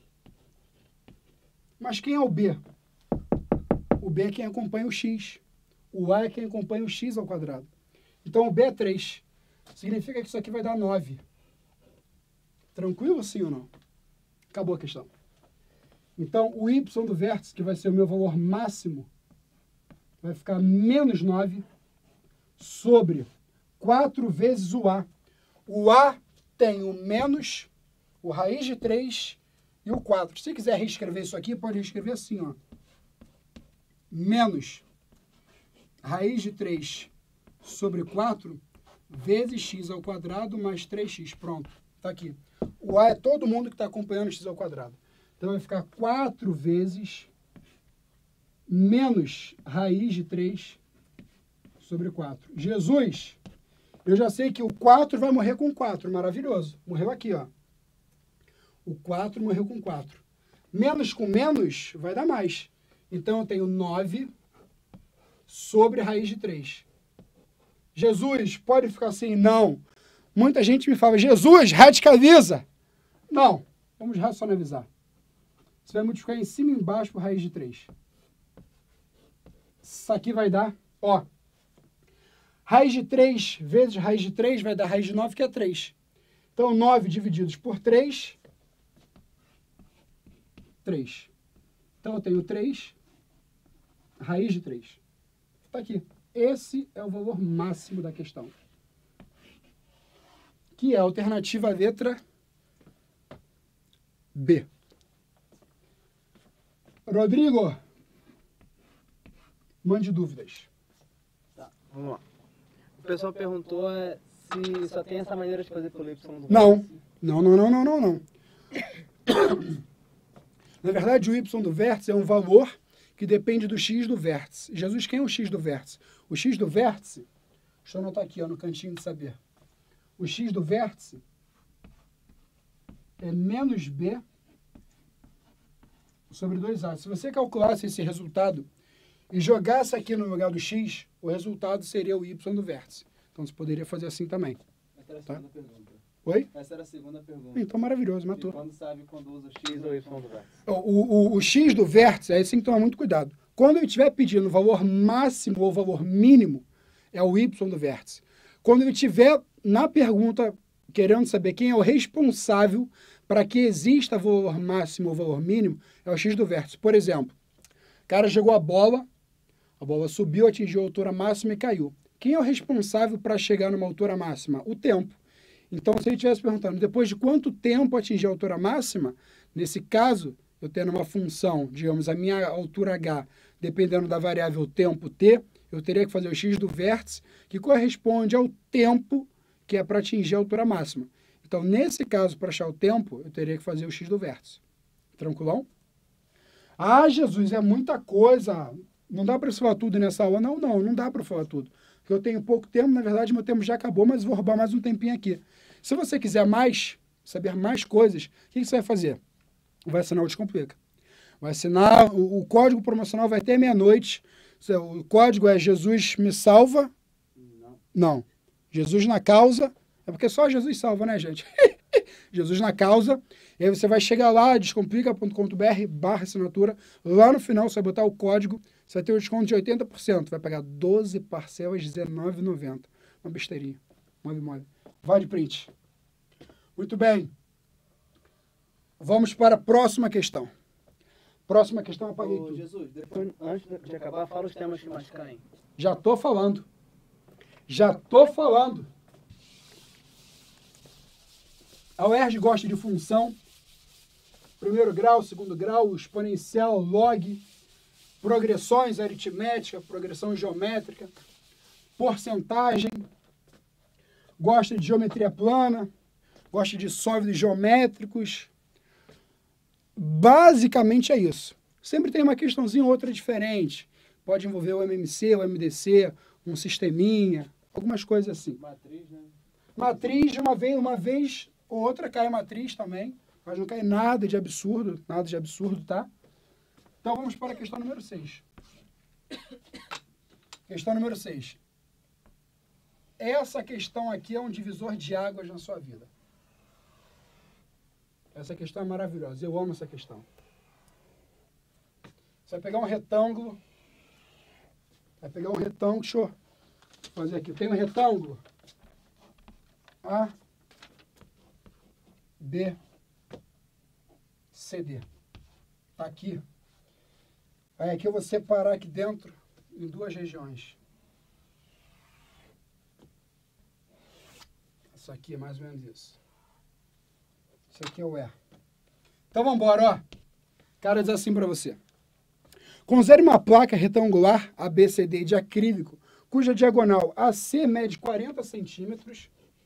Mas quem é o b? O b é quem acompanha o x. O a é quem acompanha o x ao quadrado. Então, o b é três. Significa que isso aqui vai dar nove. Tranquilo, sim ou não? Acabou a questão. Então, o y do vértice, que vai ser o meu valor máximo, vai ficar menos nove sobre quatro vezes o a. O a tem o menos, o raiz de três e o quatro. Se quiser reescrever isso aqui, pode reescrever assim, ó. Menos raiz de três sobre quatro vezes x ao quadrado mais três x. Pronto, tá aqui. O a é todo mundo que está acompanhando x ao quadrado. Então, vai ficar quatro vezes menos raiz de três sobre quatro. Jesus, eu já sei que o quatro vai morrer com quatro. Maravilhoso. Morreu aqui, ó. O quatro morreu com quatro. Menos com menos vai dar mais. Então, eu tenho nove sobre raiz de três. Jesus, pode ficar assim? Não. Muita gente me fala, Jesus, radicaliza. Não, vamos racionalizar. Você vai multiplicar em cima e embaixo por raiz de três. Isso aqui vai dar, ó, raiz de três vezes raiz de três vai dar raiz de nove, que é três. Então, nove divididos por três, três. Então, eu tenho três, raiz de três. Está aqui. Esse é o valor máximo da questão. Que é a alternativa à letra B. Rodrigo, mande dúvidas. Tá, vamos lá. O pessoal perguntou é, se só tem essa maneira de fazer pelo y do Não, vértice. não, não, não, não, não, não. Na verdade, o y do vértice é um valor que depende do x do vértice. Jesus, quem é o x do vértice? O x do vértice, deixa eu anotar aqui, ó, no cantinho de saber. O x do vértice é menos b sobre dois a. Se você calculasse esse resultado e jogasse aqui no lugar do x, o resultado seria o y do vértice. Então, você poderia fazer assim também. Essa era a Tá. segunda pergunta. Oi? Essa era a segunda pergunta. Então, maravilhoso, E matou. quando sabe quando usa o X x ou y do vértice. O, o, o x do vértice, aí você tem que tomar muito cuidado. Quando ele estiver pedindo o valor máximo ou valor mínimo, é o y do vértice. Quando ele estiver na pergunta querendo saber quem é o responsável para que exista valor máximo ou valor mínimo, é o x do vértice. Por exemplo, o cara jogou a bola, a bola subiu, atingiu a altura máxima e caiu. Quem é o responsável para chegar numa altura máxima? O tempo. Então, se ele estivesse perguntando depois de quanto tempo atingir a altura máxima, nesse caso, eu tendo uma função, digamos, a minha altura h, dependendo da variável tempo t, eu teria que fazer o x do vértice, que corresponde ao tempo que é para atingir a altura máxima. Então, nesse caso, para achar o tempo, eu teria que fazer o x do vértice. Tranquilão? Ah, Jesus, é muita coisa. Não dá para eu falar tudo nessa aula? Não, não, não dá para eu falar tudo. Porque eu tenho pouco tempo, na verdade, meu tempo já acabou, mas vou roubar mais um tempinho aqui. Se você quiser mais, saber mais coisas, o que você vai fazer? Vai assinar o Descomplica. Vai assinar, o, o código promocional vai até meia-noite. O código é Jesus me salva. Não. Não. Jesus na causa. É porque só Jesus salva, né, gente? Jesus na causa. E aí você vai chegar lá, descomplica ponto com ponto br barra assinatura. Lá no final você vai botar o código. Você vai ter um desconto de oitenta por cento. Vai pagar doze parcelas, dezenove reais e noventa centavos. Uma besteirinha. Move, move. Vai de print. Muito bem. Vamos para a próxima questão. Próxima questão, eu apaguei Ô, tudo. Jesus, depois, Antes de acabar, fala os temas que mais caem. Já tô falando. Já tô falando. A U E R J gosta de função. Primeiro grau, segundo grau, exponencial, log, progressões aritmética, progressão geométrica, porcentagem. Gosta de geometria plana. Gosta de sólidos geométricos. Basicamente é isso. Sempre tem uma questãozinha ou outra diferente. Pode envolver o M M C, o M D C, um sisteminha, algumas coisas assim. matriz, né? Matriz, uma vez, uma vez ou outra cai matriz também, mas não cai nada de absurdo, nada de absurdo, tá? Então vamos para a questão número seis. Questão número seis. essa questão aqui é um divisor de águas na sua vida. Essa questão é maravilhosa. Eu amo essa questão. Você vai pegar um retângulo. Vai pegar um retângulo. Deixa eu fazer aqui. Tem um retângulo. A, B, C, D. Tá aqui. Aí aqui eu vou separar aqui dentro em duas regiões. Isso aqui é mais ou menos isso. Isso aqui é o E. Então vamos embora, ó. O cara diz assim para você. Considere uma placa retangular A B C D de acrílico, cuja diagonal A C mede quarenta centímetros.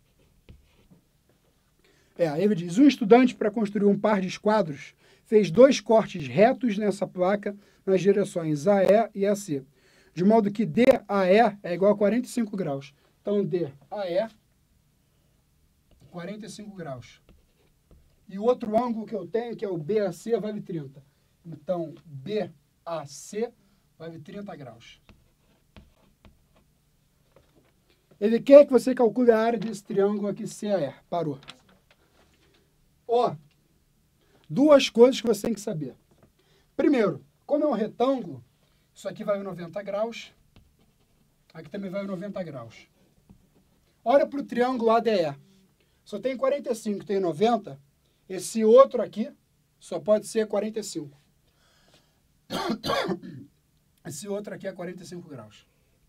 É, aí ele diz, um estudante, para construir um par de esquadros, fez dois cortes retos nessa placa nas direções A E e A C, de modo que D A E é igual a quarenta e cinco graus. Então, D A E, quarenta e cinco graus. E o outro ângulo que eu tenho, que é o B A C, vale trinta. Então, B A C vale trinta graus. Ele quer que você calcule a área desse triângulo aqui, C A E. Parou. Ó, duas coisas que você tem que saber. Primeiro, como é um retângulo, isso aqui vale noventa graus. Aqui também vale noventa graus. Olha para o triângulo A D E. Só tem quarenta e cinco, tem noventa. Esse outro aqui só pode ser quarenta e cinco. Esse outro aqui é quarenta e cinco graus.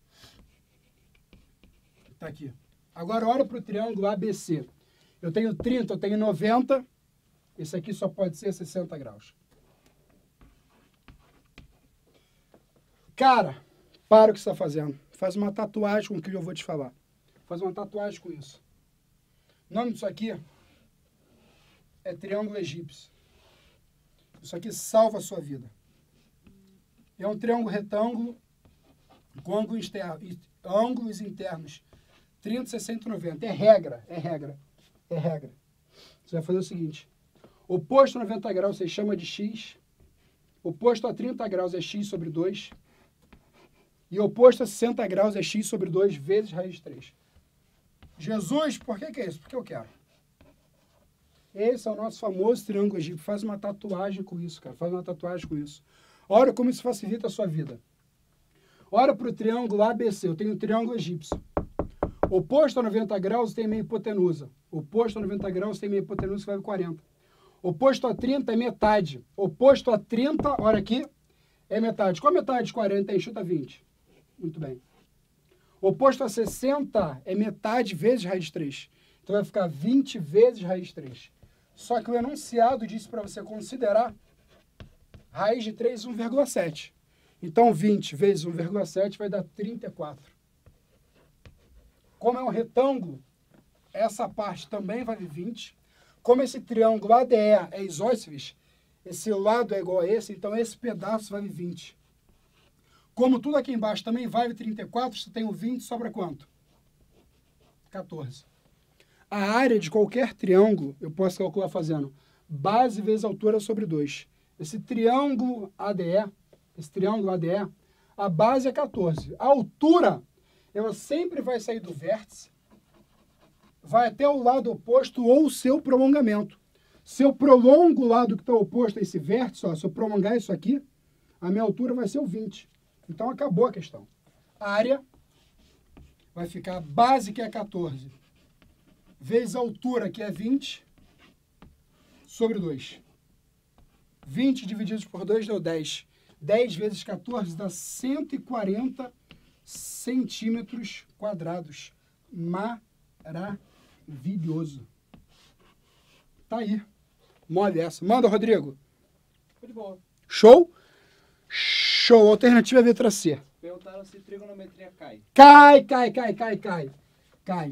Tá aqui. Agora olha para o triângulo A B C. Eu tenho trinta, eu tenho noventa. Esse aqui só pode ser sessenta graus. Cara, para o que você está fazendo. Faz uma tatuagem com o que eu vou te falar. Faz uma tatuagem com isso. O nome disso aqui é triângulo egípcio. Isso aqui salva a sua vida. É um triângulo retângulo com ângulos internos, ângulos internos trinta, sessenta e noventa. É regra, é regra, é regra. Você vai fazer o seguinte. Oposto a noventa graus você chama de x. Oposto a trinta graus é x sobre dois. E oposto a sessenta graus é x sobre dois vezes raiz de três. Jesus, por que que é isso? Porque eu quero. Esse é o nosso famoso triângulo egípcio. Faz uma tatuagem com isso, cara. Faz uma tatuagem com isso. Olha como isso facilita a sua vida. Olha para o triângulo A B C. Eu tenho um triângulo egípcio. Oposto a noventa graus tem meia hipotenusa. Oposto a noventa graus tem meia hipotenusa que vale quarenta. Oposto a trinta é metade. Oposto a trinta, olha aqui, é metade. Qual é metade de quarenta aí? Chuta vinte. Muito bem. Oposto a sessenta é metade vezes raiz de três. Então vai ficar vinte vezes raiz de três. Só que o enunciado disse para você considerar raiz de três um vírgula sete. Então vinte vezes um vírgula sete vai dar trinta e quatro. Como é um retângulo, essa parte também vale vinte. Como esse triângulo A D E é isósceles, esse lado é igual a esse, então esse pedaço vale vinte. Como tudo aqui embaixo também vale trinta e quatro, você tem o vinte, sobra quanto? quatorze. A área de qualquer triângulo, eu posso calcular fazendo base vezes altura sobre dois. Esse triângulo A D E, esse triângulo A D E, a base é quatorze. A altura, ela sempre vai sair do vértice, vai até o lado oposto ou o seu prolongamento. Se eu prolongo o lado que está oposto a esse vértice, ó, se eu prolongar isso aqui, a minha altura vai ser o vinte. Então acabou a questão. A área vai ficar a base, que é quatorze, vezes a altura, que é vinte, sobre dois. vinte divididos por dois deu dez. dez vezes quatorze dá cento e quarenta centímetros quadrados. Maravilhoso. Tá aí. Mole essa. Manda, Rodrigo. Foi de boa. Show? Show. Alternativa é a letra C. Perguntaram se trigonometria cai. Cai, cai, cai, cai, cai. Cai.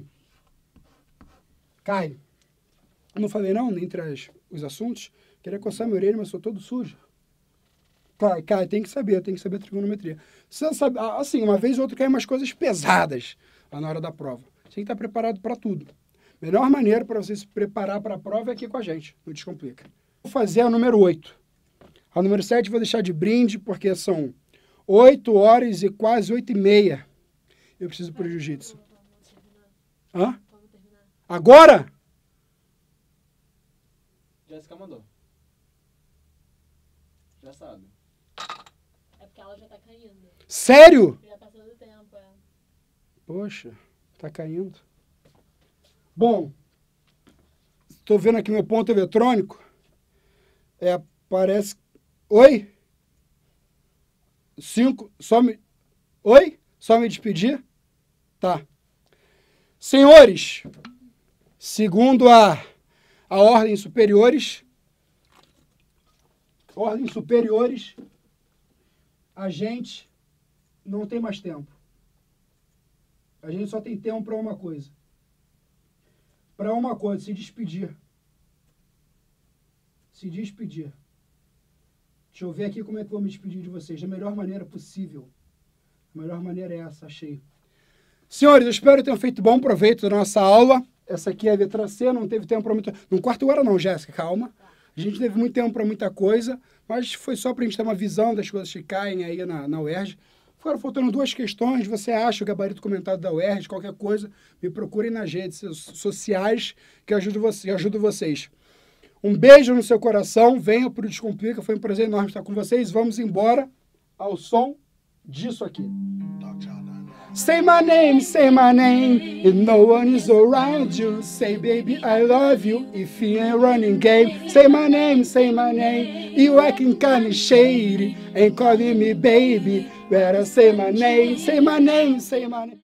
Cai. Eu não falei não, entre as, os assuntos. Queria coçar minha orelha, mas sou todo sujo. Cai, cai. Tem que saber, tem que saber trigonometria. Você sabe, assim, uma vez ou outra cai umas coisas pesadas lá na hora da prova. Você tem que estar preparado para tudo. Melhor maneira para você se preparar para a prova é aqui com a gente, no Descomplica. Vou fazer a número oito. A número sete vou deixar de brinde, porque são oito horas e quase oito e meia. Eu preciso ir para o jiu-jitsu. Hã? Agora? Jéssica mandou. Já sabe. É porque ela já tá caindo. Sério? Já passou do tempo, é. Poxa, tá caindo. Bom, estou vendo aqui meu ponto eletrônico. É, parece... Oi? Cinco, só me... Oi? Só me despedir? Tá. Senhores, segundo a, a ordem superiores, ordens superiores, a gente não tem mais tempo. A gente só tem tempo para uma coisa. Para uma coisa, se despedir. Se despedir. Deixa eu ver aqui como é que eu vou me despedir de vocês. Da melhor maneira possível. A melhor maneira é essa, achei. Senhores, eu espero que tenham feito bom proveito da nossa aula. Essa aqui é a letra C, não teve tempo para muita... Não quarto hora não, Jéssica, calma. A gente teve muito tempo para muita coisa, mas foi só para a gente ter uma visão das coisas que caem aí na, na U E R J. Ficaram faltando duas questões. Você acha o gabarito comentado da U E R J, qualquer coisa, me procurem nas redes sociais que eu ajudo, você, eu ajudo vocês. Um beijo no seu coração, venham para o Descomplica, foi um prazer enorme estar com vocês. Vamos embora ao som disso aqui. Say my name, say my name, if no one is around you. Say baby I love you, if you ain't running game. Say my name, say my name, you acting kinda shady, ain't calling me baby. Better say my name, say my name, say my name.